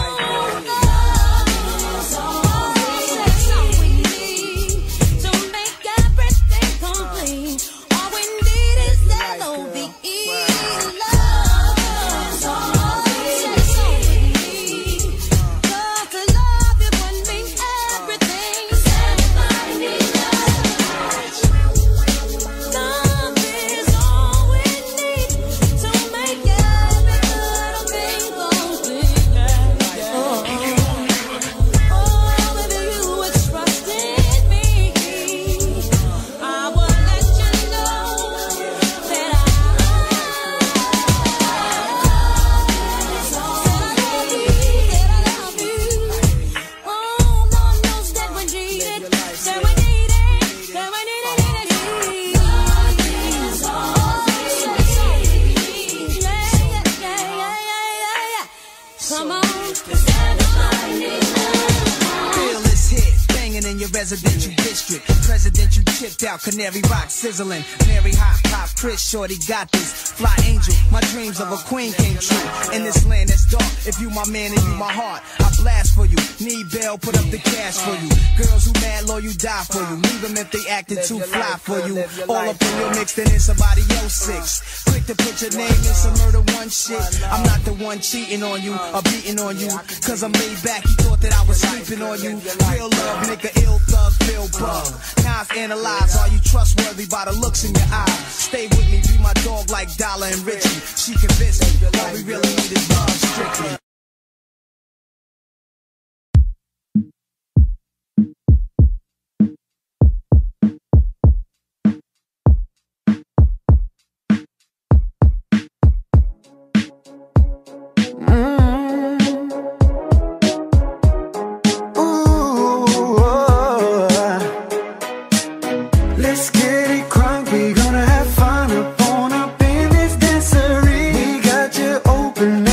Love's all we need to make everything complete. All we need is L O V E. Love's all we need. 'Cause to love you would mean everything. Everybody needs love. Love is all we need to make every little thing complete. Oh, oh, baby, you expressed in me. I will let you know that I love you. Oh, Lord knows that we need it, that we need it, that we need it, need it, need it. Love is all we need. Yeah, yeah, yeah, yeah, yeah, yeah. Come on, 'cause everybody needs love. Feel this hit, banging in your residential district. Presidential chipped out, Canary Rock sizzling. Mary Hop Pop, Chris Shorty got this. Fly angel, my dreams of a queen came true. In this land that's dark, if you my man and you my heart, I blast for you. Need bail, put up the cash for you. Girls who mad low, you die for you. Leave them if they acted too fly for you. All up in your mix, then in somebody else six. Quick to put your name in some murder one shit. I'm not the one cheating on you or beating on you. 'Cause I'm laid back, you thought that I was sleeping on you. Real love, nigga, ill thug, feel bug. Now I've analyzed, are you trustworthy by the looks in your eyes? Stay with me, be my dog like Dollar and Richie. She convinced me, all we really need is love, strictly. Let's get it crunk, we gonna have fun up on up in this dancery. We got you open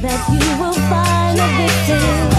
that you will find a victim.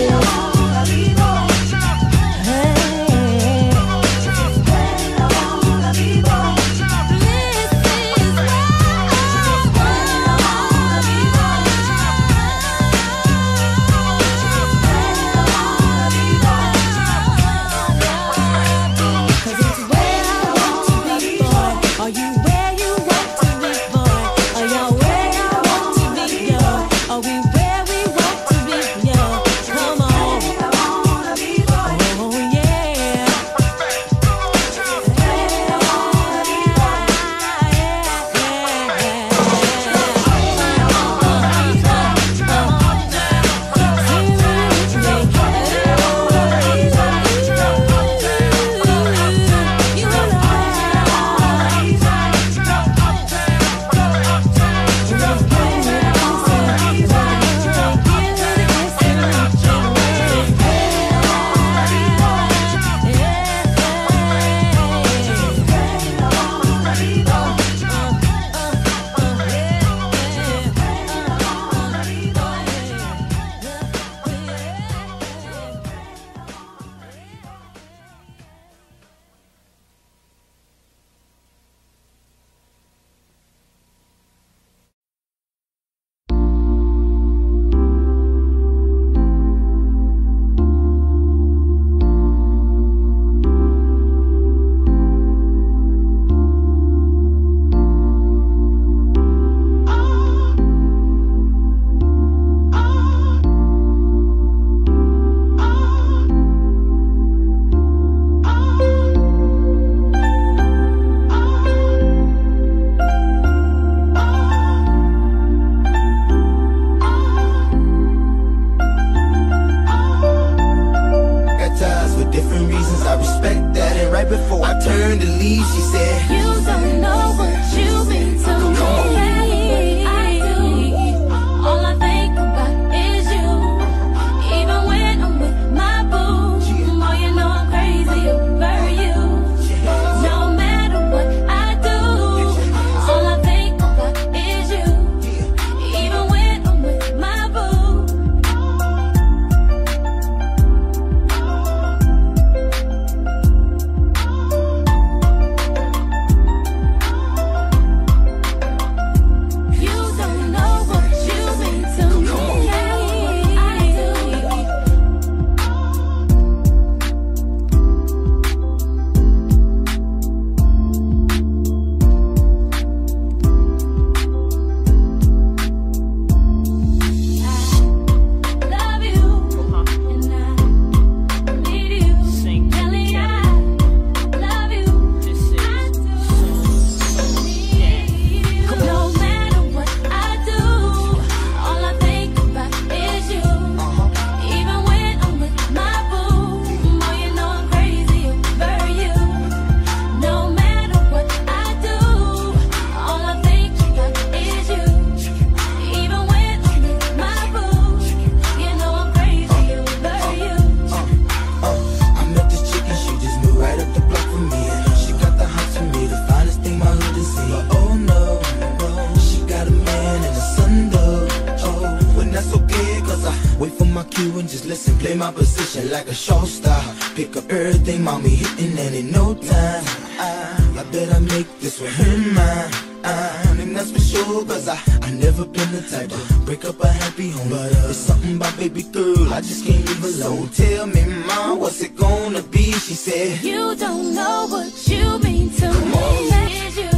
Like a show star, pick up everything, mommy hitting, and in no time, I, I bet I make this with her mine. I, and that's for sure, cause I, I never been the type to break up a happy home. But uh, it's something about baby girl, I just can't leave alone. Tell me, mom, what's it gonna be? She said, you don't know what you mean to me. Is you,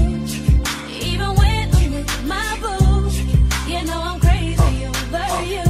even when I'm with my boo, you know I'm crazy over you.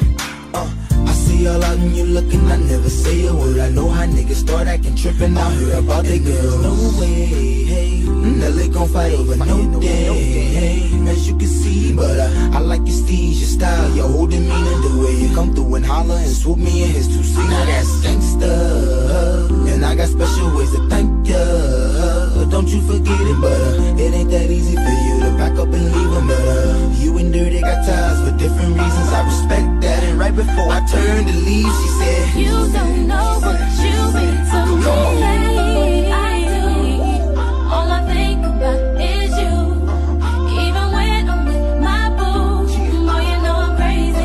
See all out and you looking, I never say a word. I know how niggas start acting trippin'. I heard about they girls. No way, hey, Nelly gon' fight over no day, hey, as you can see. But uh, I like your steez, your style, your whole demeanor, the way you come through and holler and swoop me in his two seat. Now that's gangsta, and I got special ways to thank ya. Don't you forget it, but uh, it ain't that easy for you to pack up and leave them. But uh, you and Dirty got ties for different reasons. I respect that, and right before I turned to leave, she said, you don't know what you mean to me. I do. All I think about is you. Even when I'm with my boo, boy, you know I'm crazy.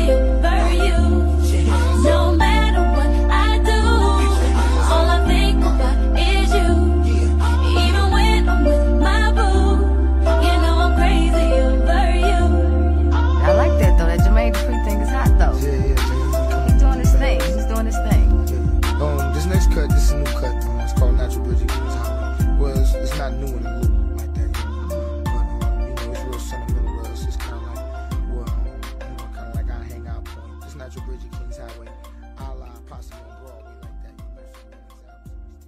It's a new cut. Um, it's called Natural Bridge Kings Highway. Well, it's, it's not new in the loop like that, you know. But um, you know, it's real sentimental. Well, it's just kind of like, well, um, you know, kind of like our hangout point. It's Natural Bridge Kings Highway. A la Posse on Broadway like that. You know, so it's out.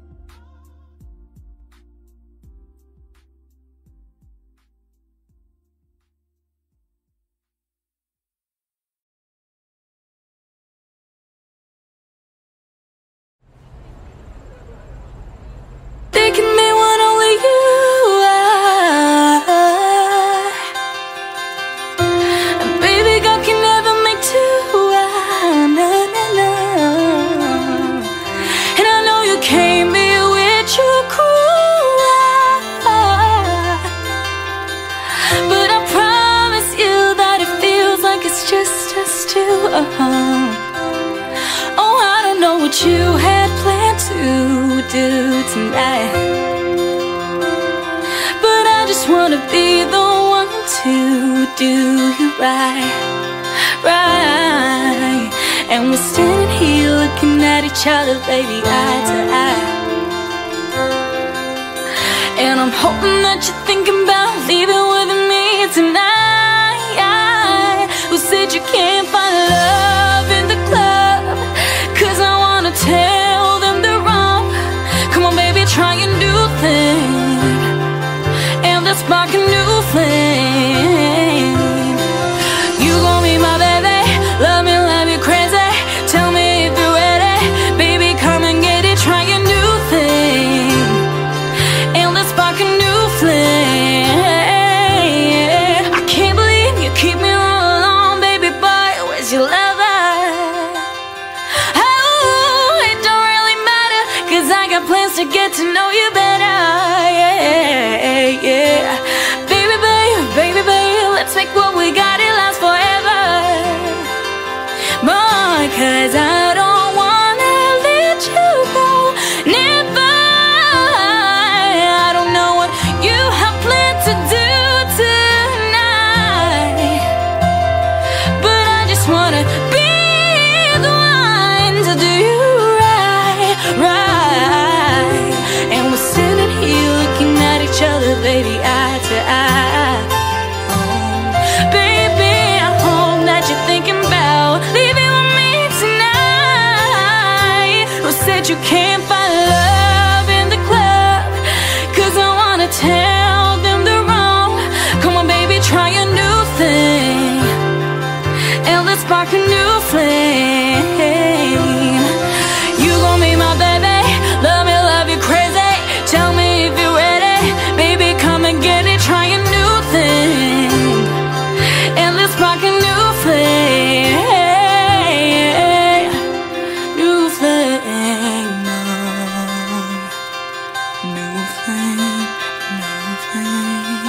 They can be what only you are. And baby, God can never make two. Ah, no, no, no. And I know you came here with your crew. Ah, but I promise you that it feels like it's just us two. Uh-huh. Oh, I don't know what you had planned to do tonight, but I just wanna be the one to do you right, right. And we're standing here looking at each other, baby, eye to eye. And I'm hoping that you're thinking about leaving with me tonight. Who said you can't find love in the club? 'Cause I wanna tell them they're wrong. Come on, baby, try a new thing, and let's spark a new flame. You gon' be my baby, love me, love you crazy. Tell me if you're ready, baby, come and get it. Try a new thing, and let's spark a new flame. I can't believe you keep me all alone, baby boy, where's your lover? Plans to get to know you better, yeah, yeah. Baby, baby, baby, baby, let's make what we got, it last forever. Boy, 'cause I don't wanna let you go, never. I don't know what you have planned to do tonight, but I just wanna be the one to do you right, right. And we're standing here looking at each other, baby, eye to eye. Oh, baby, I hope that you're thinking about leaving with me tonight. Who said you can't find love in the club? 'Cause I wanna tell them they're wrong. Come on, baby, try a new thing, and let's spark a new flame. You gon' be my baby, love me, love you crazy. Tell me if you're ready, baby, come and get it. Try a new thing, and let's spark a new flame. New flame, new flame, new flame.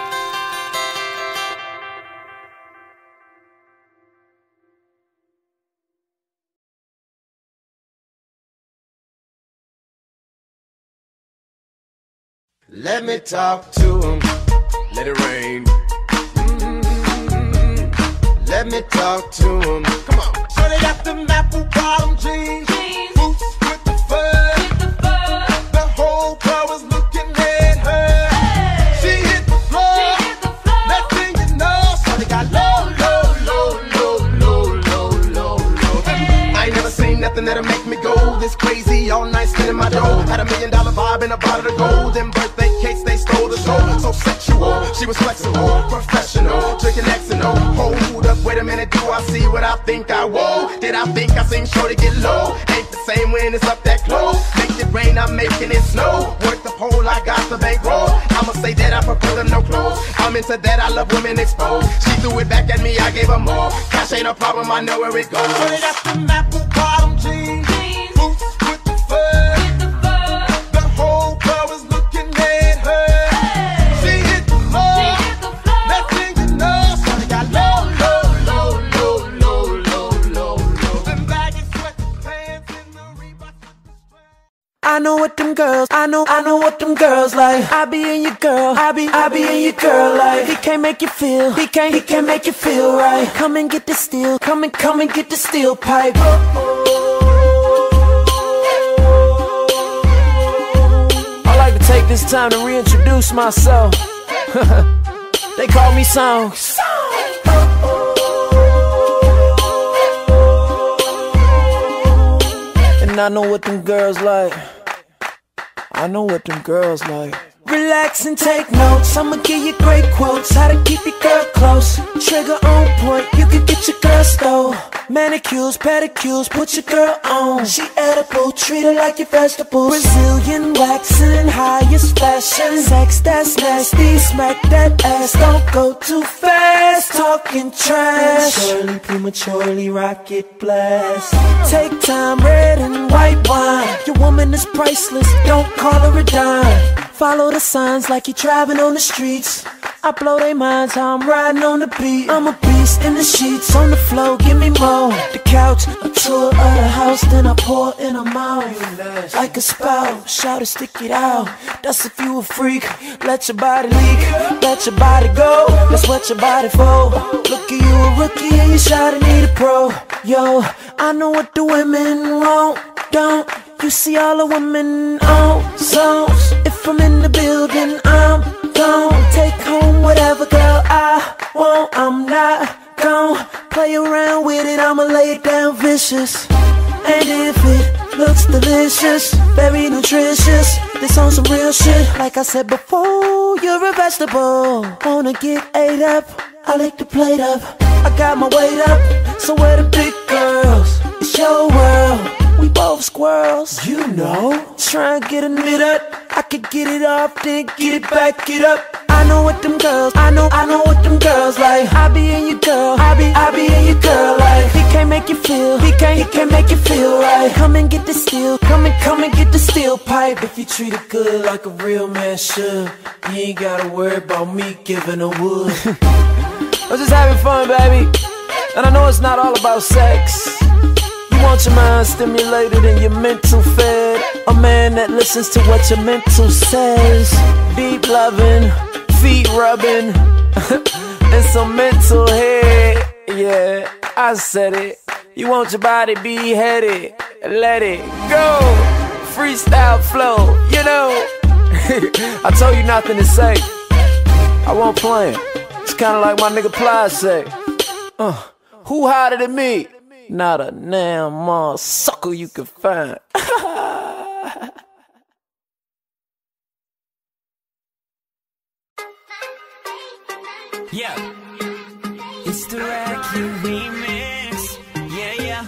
Let me talk to him, let it rain. Mm-hmm. Let me talk to him. Come on. So they got the apple bottom jeans, jeans. Boots with the fur. With the fur. The whole crowd was looking at her. Hey. She hit the floor. She hit the floor. Next thing you know, so they got low, low, low, low, low, low, low, low. Hey. I ain't never seen nothing that'll make me go this crazy. All night spinning my dough. Had a million dollar vibe in a bottle of gold. Them birthday cakes, they stole the show. So sexual, she was flexible, professional, drinking X and O. Hold up, wait a minute, do I see what I think I will? Did I think I seen shorty get low? Ain't the same when it's up that close. Make it rain, I'm making it snow. Work the pole, I got the bankroll. I'ma say that I prefer them no clothes. I'm into that, I love women exposed. She threw it back at me, I gave her more. Cash ain't a problem, I know where it goes. So they got the apple bottom jeans, boots with the fur. The whole crowd was looking at her. She hit the floor. Next thing you know, so they got low, low, low, low, low, low, low, low. Them baggy sweatpants in the Reebok. I know what them girls, I know, I know what them girls like. I be in your girl, I be, I be in your girl like. He can't make you feel, he can't, he can't make you feel right. Come and get the steel, come and, come and get the steel pipe. Oh, oh. this time to reintroduce myself. They call me Songs. And I know what them girls like. I know what them girls like. Relax and take notes, I'ma give you great quotes. How to keep your girl close, trigger on point, you can get your girl stole. Manicures, pedicures, put your girl on. She edible, treat her like your vegetables. Brazilian waxing, highest fashion. Sex that's nasty, smack that ass. Don't go too fast, talking trash. Prematurely, prematurely, rocket blast. Take time, red and white wine. Your woman is priceless, don't call her a dime. Follow the signs like you're driving on the streets. I blow they minds how I'm riding on the beat. I'm a beast in the sheets, on the floor, give me more. The couch, a tour of the house, then I pour in a mouth. Like a spout, shout it, stick it out. That's if you a freak, let your body leak. Let your body go, that's what your body for. Look at you a rookie and you shout it, need a pro. Yo, I know what the women want, don't. You see all the women on songs. If I'm in the building, I'm gone. Take home whatever girl I want. I'm not gon' play around with it, I'ma lay it down vicious. And if it looks delicious, very nutritious, this on some real shit. Like I said before, you're a vegetable. Wanna get ate up, I lick the plate up. I got my weight up, so where the big girls? It's your world. We both squirrels, you know. Try and get a knit up, I could get it off, then get it back, get up. I know what them girls, I know, I know what them girls like. I be in your girl, I be, I be in your girl like. He can't make you feel, he can't, he can't make you feel right. Come and get the steel, come and, come and get the steel pipe. If you treat it good like a real man should, you ain't gotta worry about me giving a wood. I'm just having fun, baby, and I know it's not all about sex. You want your mind stimulated and your mental fed. A man that listens to what your mental says. Deep loving, feet rubbing, and some mental head. Yeah, I said it. You want your body beheaded, let it go. Freestyle flow, you know. I told you nothing to say, I won't play it. It's kinda like my nigga Ply say, uh, who hotter than me? Not a damn mall sucker you can find. Yeah, it's the Rocky remix. Yeah, yeah.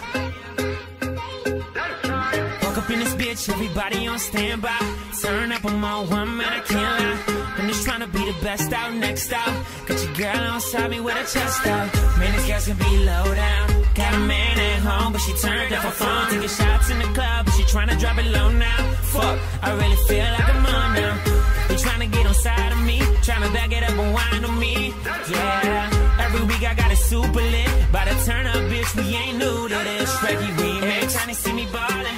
Woke up in this bitch, everybody on standby. Turn up on my one man, I can't lie. I'm just trying to be the best out, next out. Got your girl on side me with her chest out. Man, this girl's gonna be low down. Got a man at home, but she turned off her phone. Taking shots in the club, but she tryna drop it low now. Fuck, I really feel like I'm on now. They tryna get on side of me, tryna back it up and whine on me. Yeah, every week I got it super lit. By the turn up, bitch, we ain't new to this. Reggae remix. Every time they see me ballin',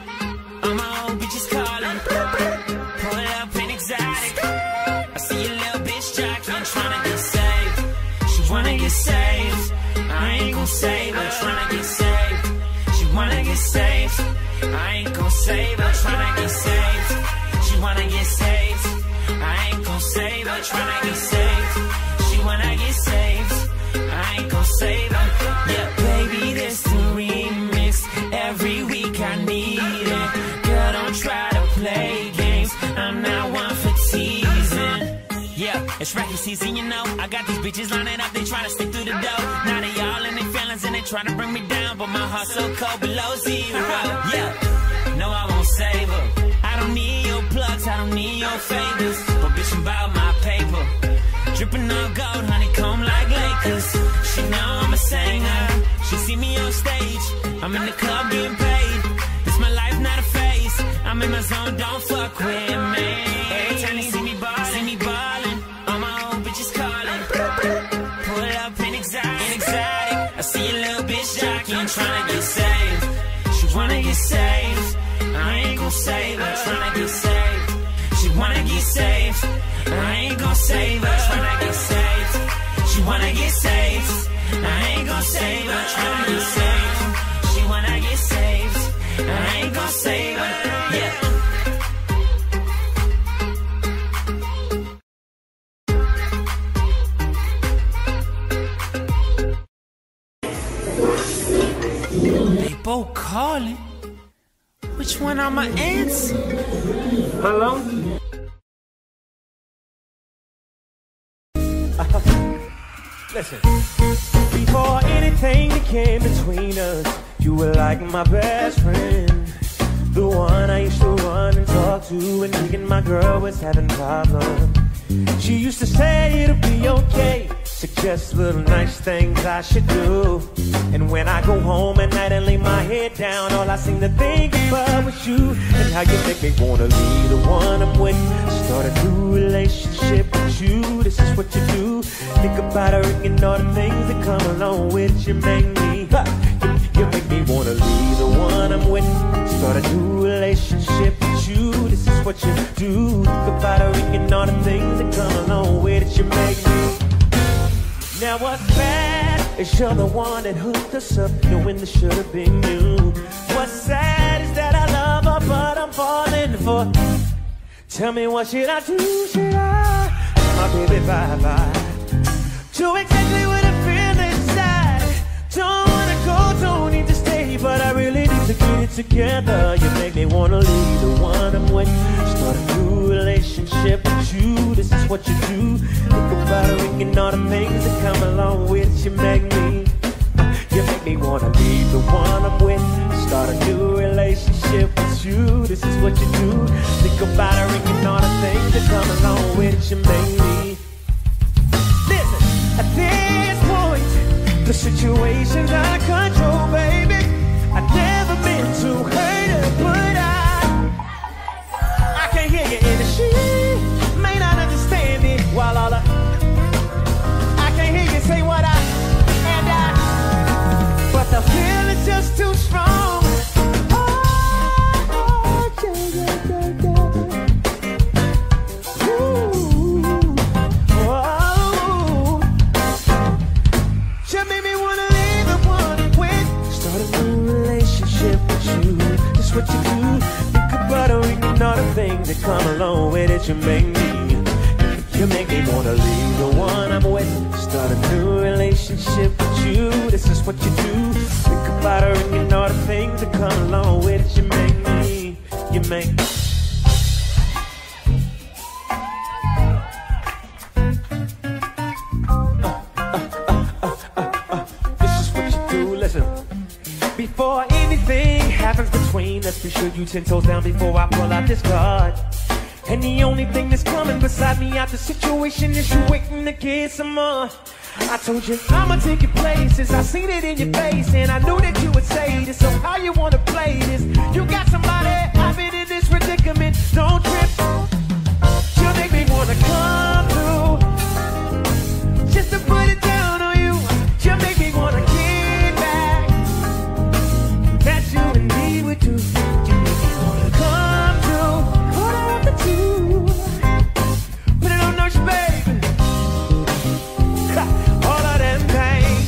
all my old bitches calling. Pull up in exotic. I see a little bitch jockeying, tryna get saved. She wanna get saved. I ain't gon' save her, tryna get saved. She wanna get saved. I ain't gon' save her, tryna get saved. She wanna get saved. I ain't gon' save her, tryna get saved. She wanna get saved. I ain't gon' save her. Yeah, baby, this the remix. Every week I need it. Girl, don't try to play games. I'm not one for teasing. Yeah, it's Rocky season, you know. I got these bitches lining up, they tryna stick through the door. Now they all in their feelings and they tryna bring me down, but my heart's so cold below zero. Yeah, no, I won't save her. I don't need your plugs, I don't need your favors, but bitch, I'm about my paper. Dripping on gold, honeycomb like Lakers. She know I'm a singer. She see me on stage, I'm in the club getting paid. This my life, not a phase. I'm in my zone, don't fuck with me. Every time they see me ballin', see me ballin', all my old bitches calling. Pull up in exotic, in exotic. I see a little bitch jockeying, tryna get saved. She wanna get saved. I ain't gon' save her, tryna get saved. She wanna get saved. I ain't gon' save her, tryna get saved. She wanna get saved. I ain't gon' save her, tryna get saved. She wanna get saved. I ain't gon' save her, yeah. calling. Which one am I answer? Hello? Listen, before anything became between us, you were like my best friend. The one I used to run and talk to when me and my girl was having problems. She used to say it'll be okay, suggest little nice things I should do. And when I go home at night and lay my head down, all I seem to think about was you. And how you make me wanna be the one I'm with, start a new relationship with you. This is what you do. Think about her and all the things that come along with you. Make me, ha, you, you make me wanna be the one I'm with, start a new relationship with you. This is what you do. Think about her and all the things that come along with it. You make me. Now what's bad is you're the one that hooked us up, knowing this should have been you. What's sad is that I love her, but I'm falling for. Tell me what should I do? Should I tell my baby bye bye? Do exactly what I feel inside. Don't wanna go, don't need to stay, but I really need to get it together. You make me wanna leave the one I'm with, start a new relationship with you. This is what you do. Think about it and all the things that come along with you. Make me, you make me wanna leave the one I'm with, start a new relationship with you. This is what you do. Think about it and all the things that come along with it. You make me. Listen, at this point, the situation's out of control, baby. I never meant to hurt her, but I, I can't hear you in the she may not understand it. While all the, I can't hear you say what I, and I, but the feeling's just too strong. Oh, yeah, yeah, yeah, yeah. Ooh, oh, you made me wanna leave the one I'm with, start a new relationship with you. That's what you do. Think about her and all the things that come along with it. You make me, you make me wanna leave the one I'm with, start a new relationship with you. This is what you do. Think about her and all the things that come along with it. You make me, you make me. Before anything happens between us, be sure you ten toes down before I pull out this card. And the only thing that's coming beside me out the situation is you waiting to get some more. I told you I'ma take your places, I seen it in your face, and I knew that you would say this. So how you wanna play this? You got somebody, I've been in this predicament. Don't trip, you make me wanna come through, just to put it down on you. You make me wanna get back, that you and me would do. You make me wanna come through, what I have to do, put it on nurse, baby. Ha, all of them things.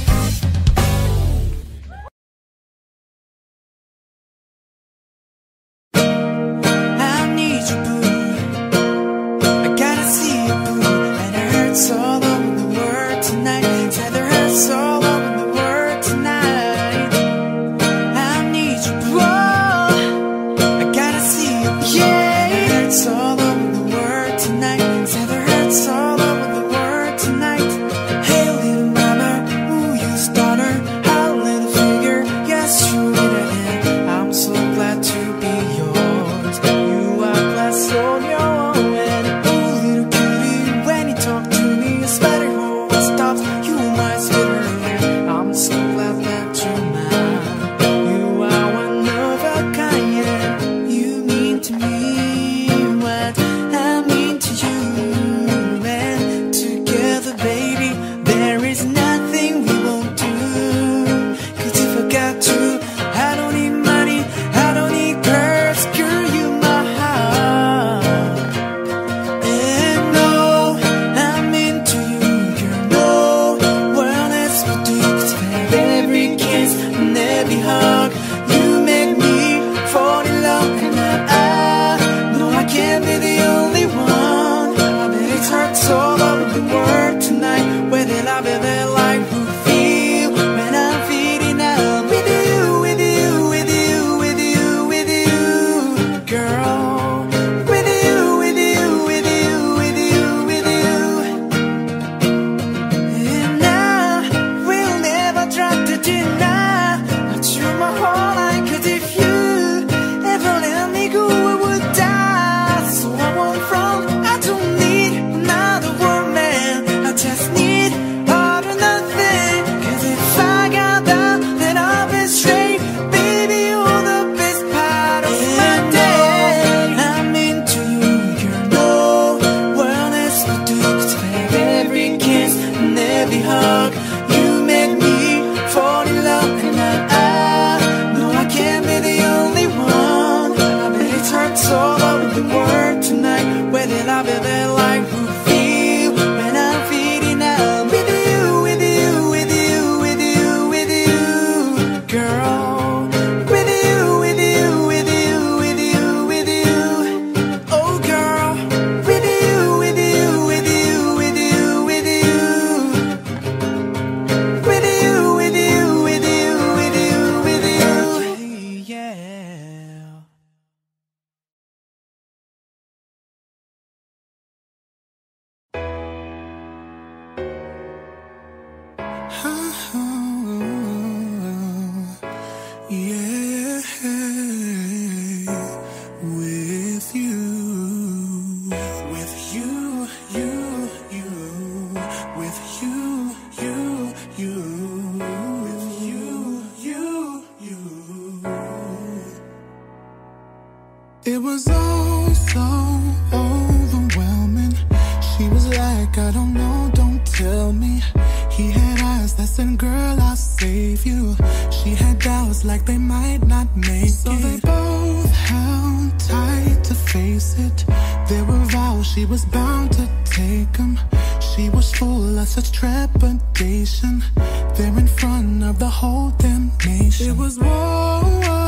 It was all so overwhelming. She was like, I don't know, don't tell me. He had eyes that said, girl, I'll save you. She had doubts like they might not make so it. So they both held tight to face it. There were vows she was bound to take them. She was full of such trepidation. There in front of the whole damn nation. It was war.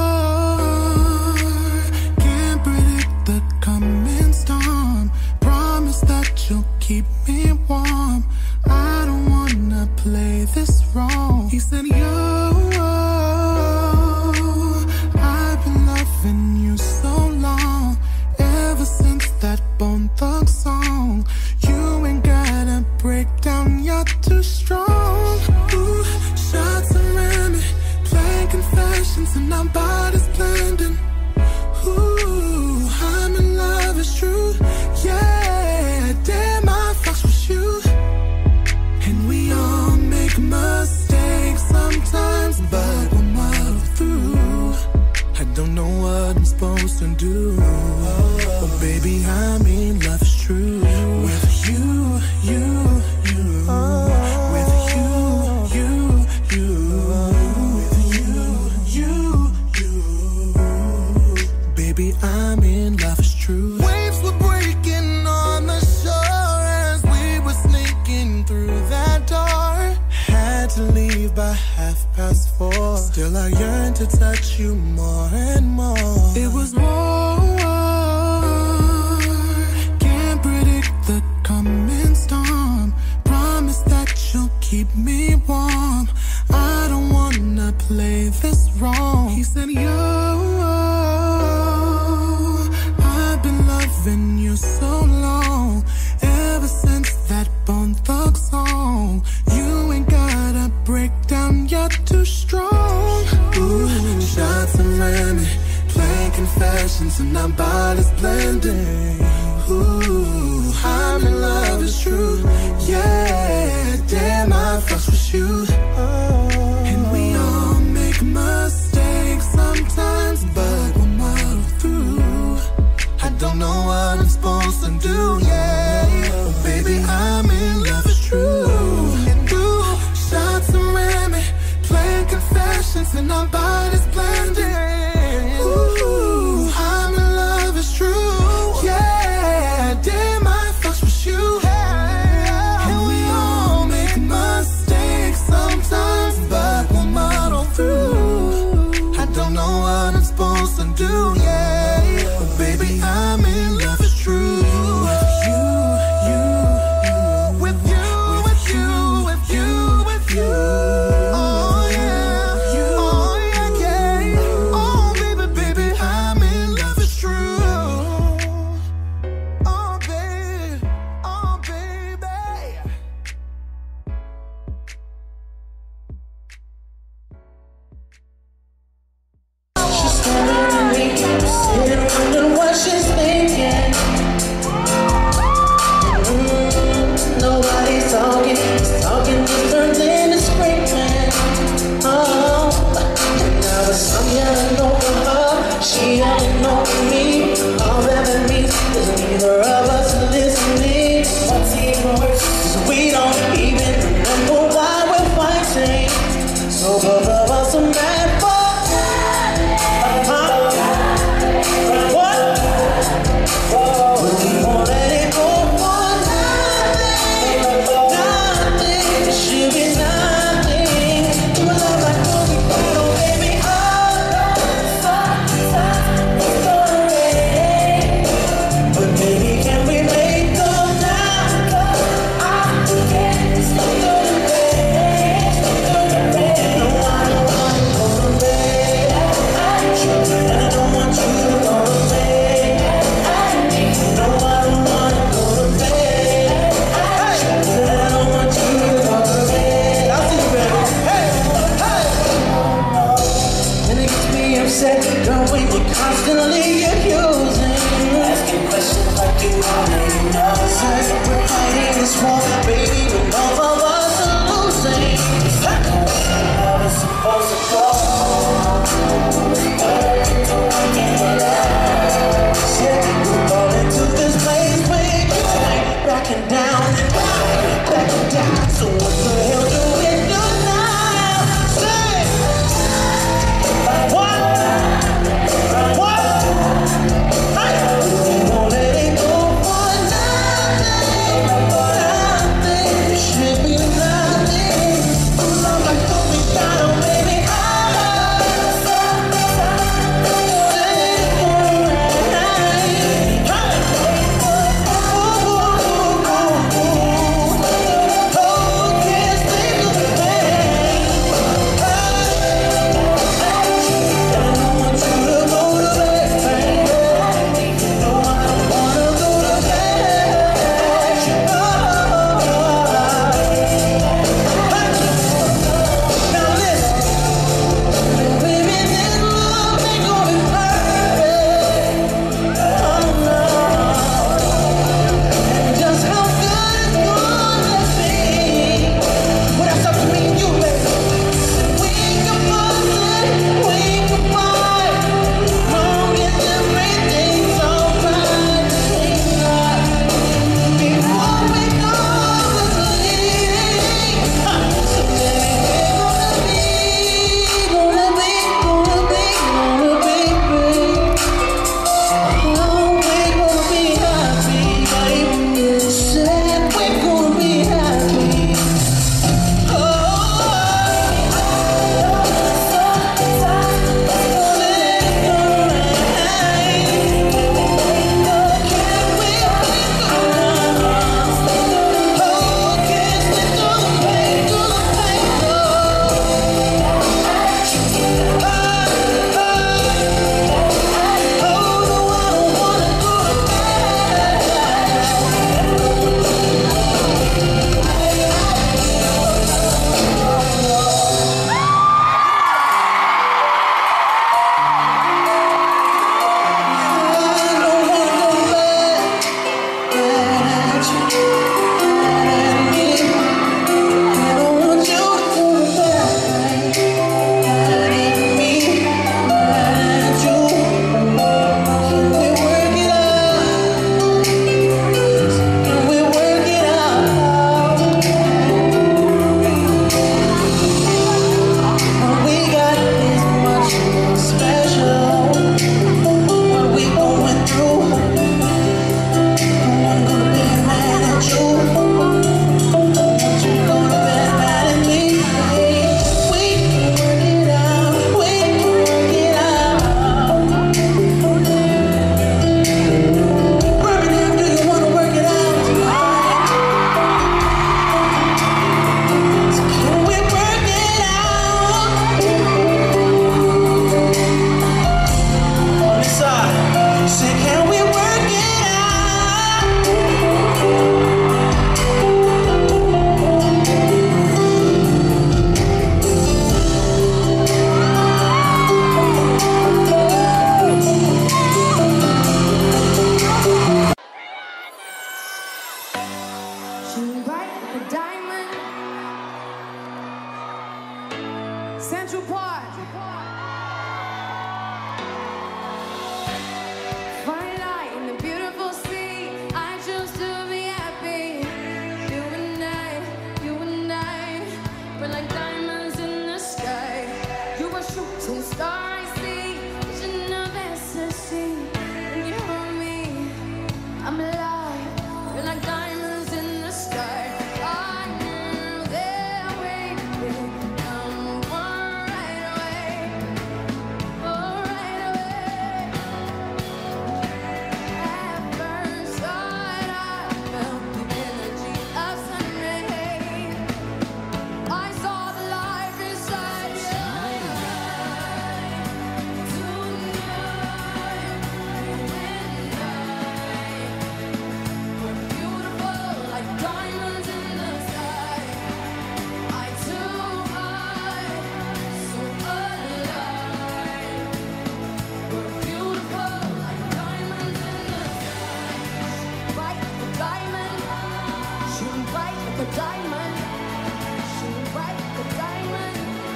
Can't predict the coming storm. Promise that you'll keep me warm. I don't wanna play this wrong. He said, yo, I've been loving you so long. Ever since that Bone Thug song. You ain't gotta break down, you're too strong. Ooh, shots around me, playing confessions and our bodies blending. Ooh, I'm in love, it's true. Yeah, damn, I fucks with you. And we all make mistakes sometimes, but we'll muddle through. I don't know what I'm supposed to do, but baby, I'm in love, it's true. With you, you, you. With you, you, you. With you, you, you. Baby, I'm in love, it's true. Waves were breaking on the shore as we were sneaking through that door. Had to leave by half past four. Still I yearn to touch you more and more. It was war. Can't predict the coming storm. Promise that you'll keep me warm. I don't wanna play this wrong. He said, yo, I've been loving you so long. Ever since that Bone Thug song. You ain't gotta break down, you're too strong. Ooh, shots around me, playing confessions and our bodies blending. Ooh, I'm in love, it's true. Yeah, damn, I fucks with you. And we all make mistakes sometimes, but we'll muddle through. I don't know what I'm supposed to do, yeah. But baby, I'm in love, it's true. And ooh, shots around me, playing confessions and our bodies blending. Ooh, I'm in love, it's true. Yeah, damn, I fucks with you. And we all make mistakes sometimes, but we'll muddle through. I don't know what I'm supposed to do, yeah. But baby, I'm in love, it's true. With you, you, you. With you, with you, with you, with you. Oh yeah, you, oh yeah, yeah. Oh baby, baby, I'm in love, it's true. Oh baby, oh baby. She's staring at me, sitting wondering what she's like a diamond. Shine bright like a diamond.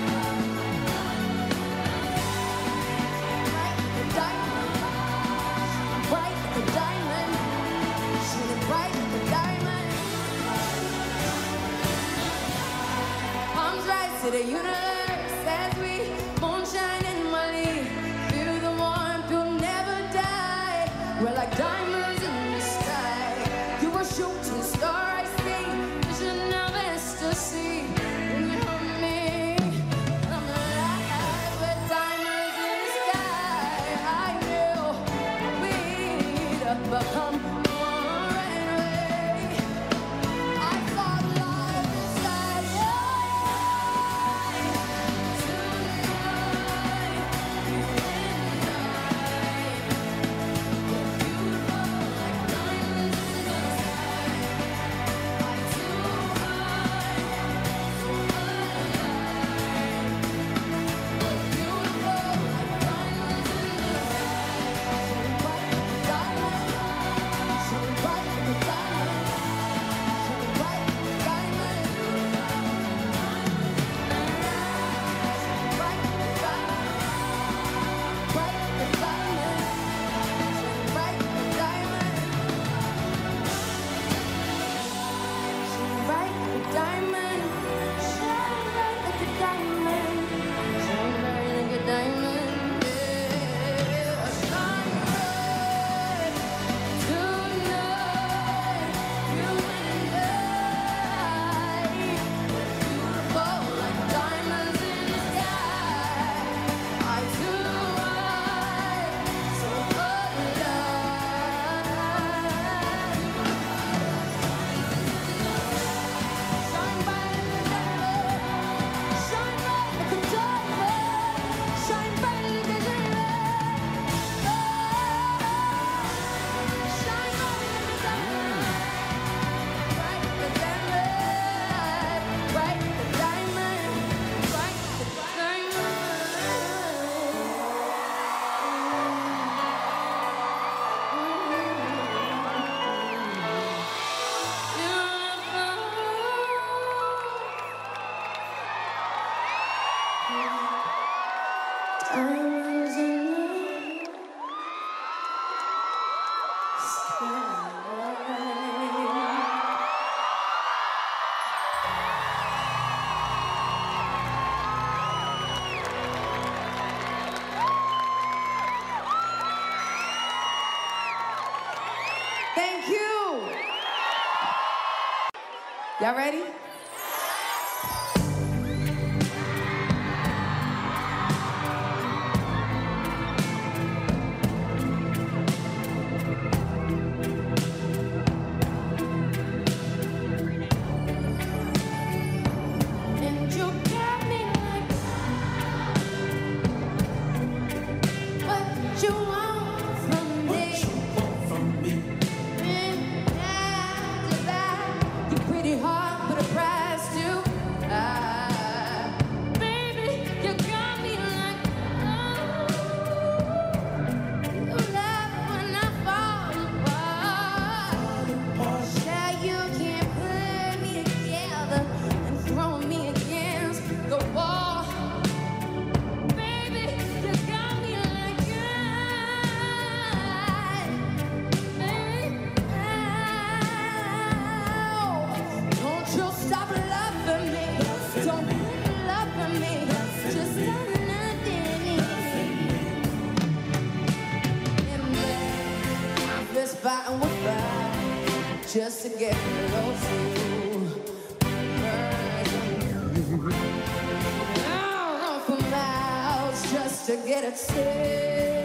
Bright like a diamond. Bright like a diamond. Shine bright like a diamond. Palms rise to the universe as we moonshine in Mali. Feel the warmth, you'll never die. We're like diamonds in the sky. You are shooting star, I see. Vision of ecstasy. When you hug me, I'm alive with diamonds in the sky. I knew we'd become one right away. I saw love inside your eyes. Tonight, you and I, we're beautiful like diamonds in the sky. I too high, so alive. We're beautiful like diamonds in the sky. Shine bright like a diamond. Shine bright like a diamond. Shine bright like a diamond. Shine bright like a diamond. Bright like a diamond. Shine bright like a diamond. Shine bright like a diamond. Shine bright like a diamond. Shine bright like a diamond. Yeah. Shine bright tonight. You and I, beautiful like diamonds in the sky. Eye to eye, so alive. Shine bright like a diamond. Shine bright like a diamond. Shine bright like a diamond. Oh, shine bright like a diamond. Bright like a diamond. Bright like a diamond. Bright like a diamonds in the sky. Thank you. Y'all ready? And you got me like what you want from me. And after that, you're pretty hard, but a price too. Ah, baby, you got me like oh, you love when I fall apart. Yeah, you can't put me together and throw me against the wall. Baby, you got me like God. Baby, ow. Don't you stop loving me. Don't quit loving me. Just stop nothing. And then I'm just fighting with fire just to get close to you. I'll run for miles just to get a taste.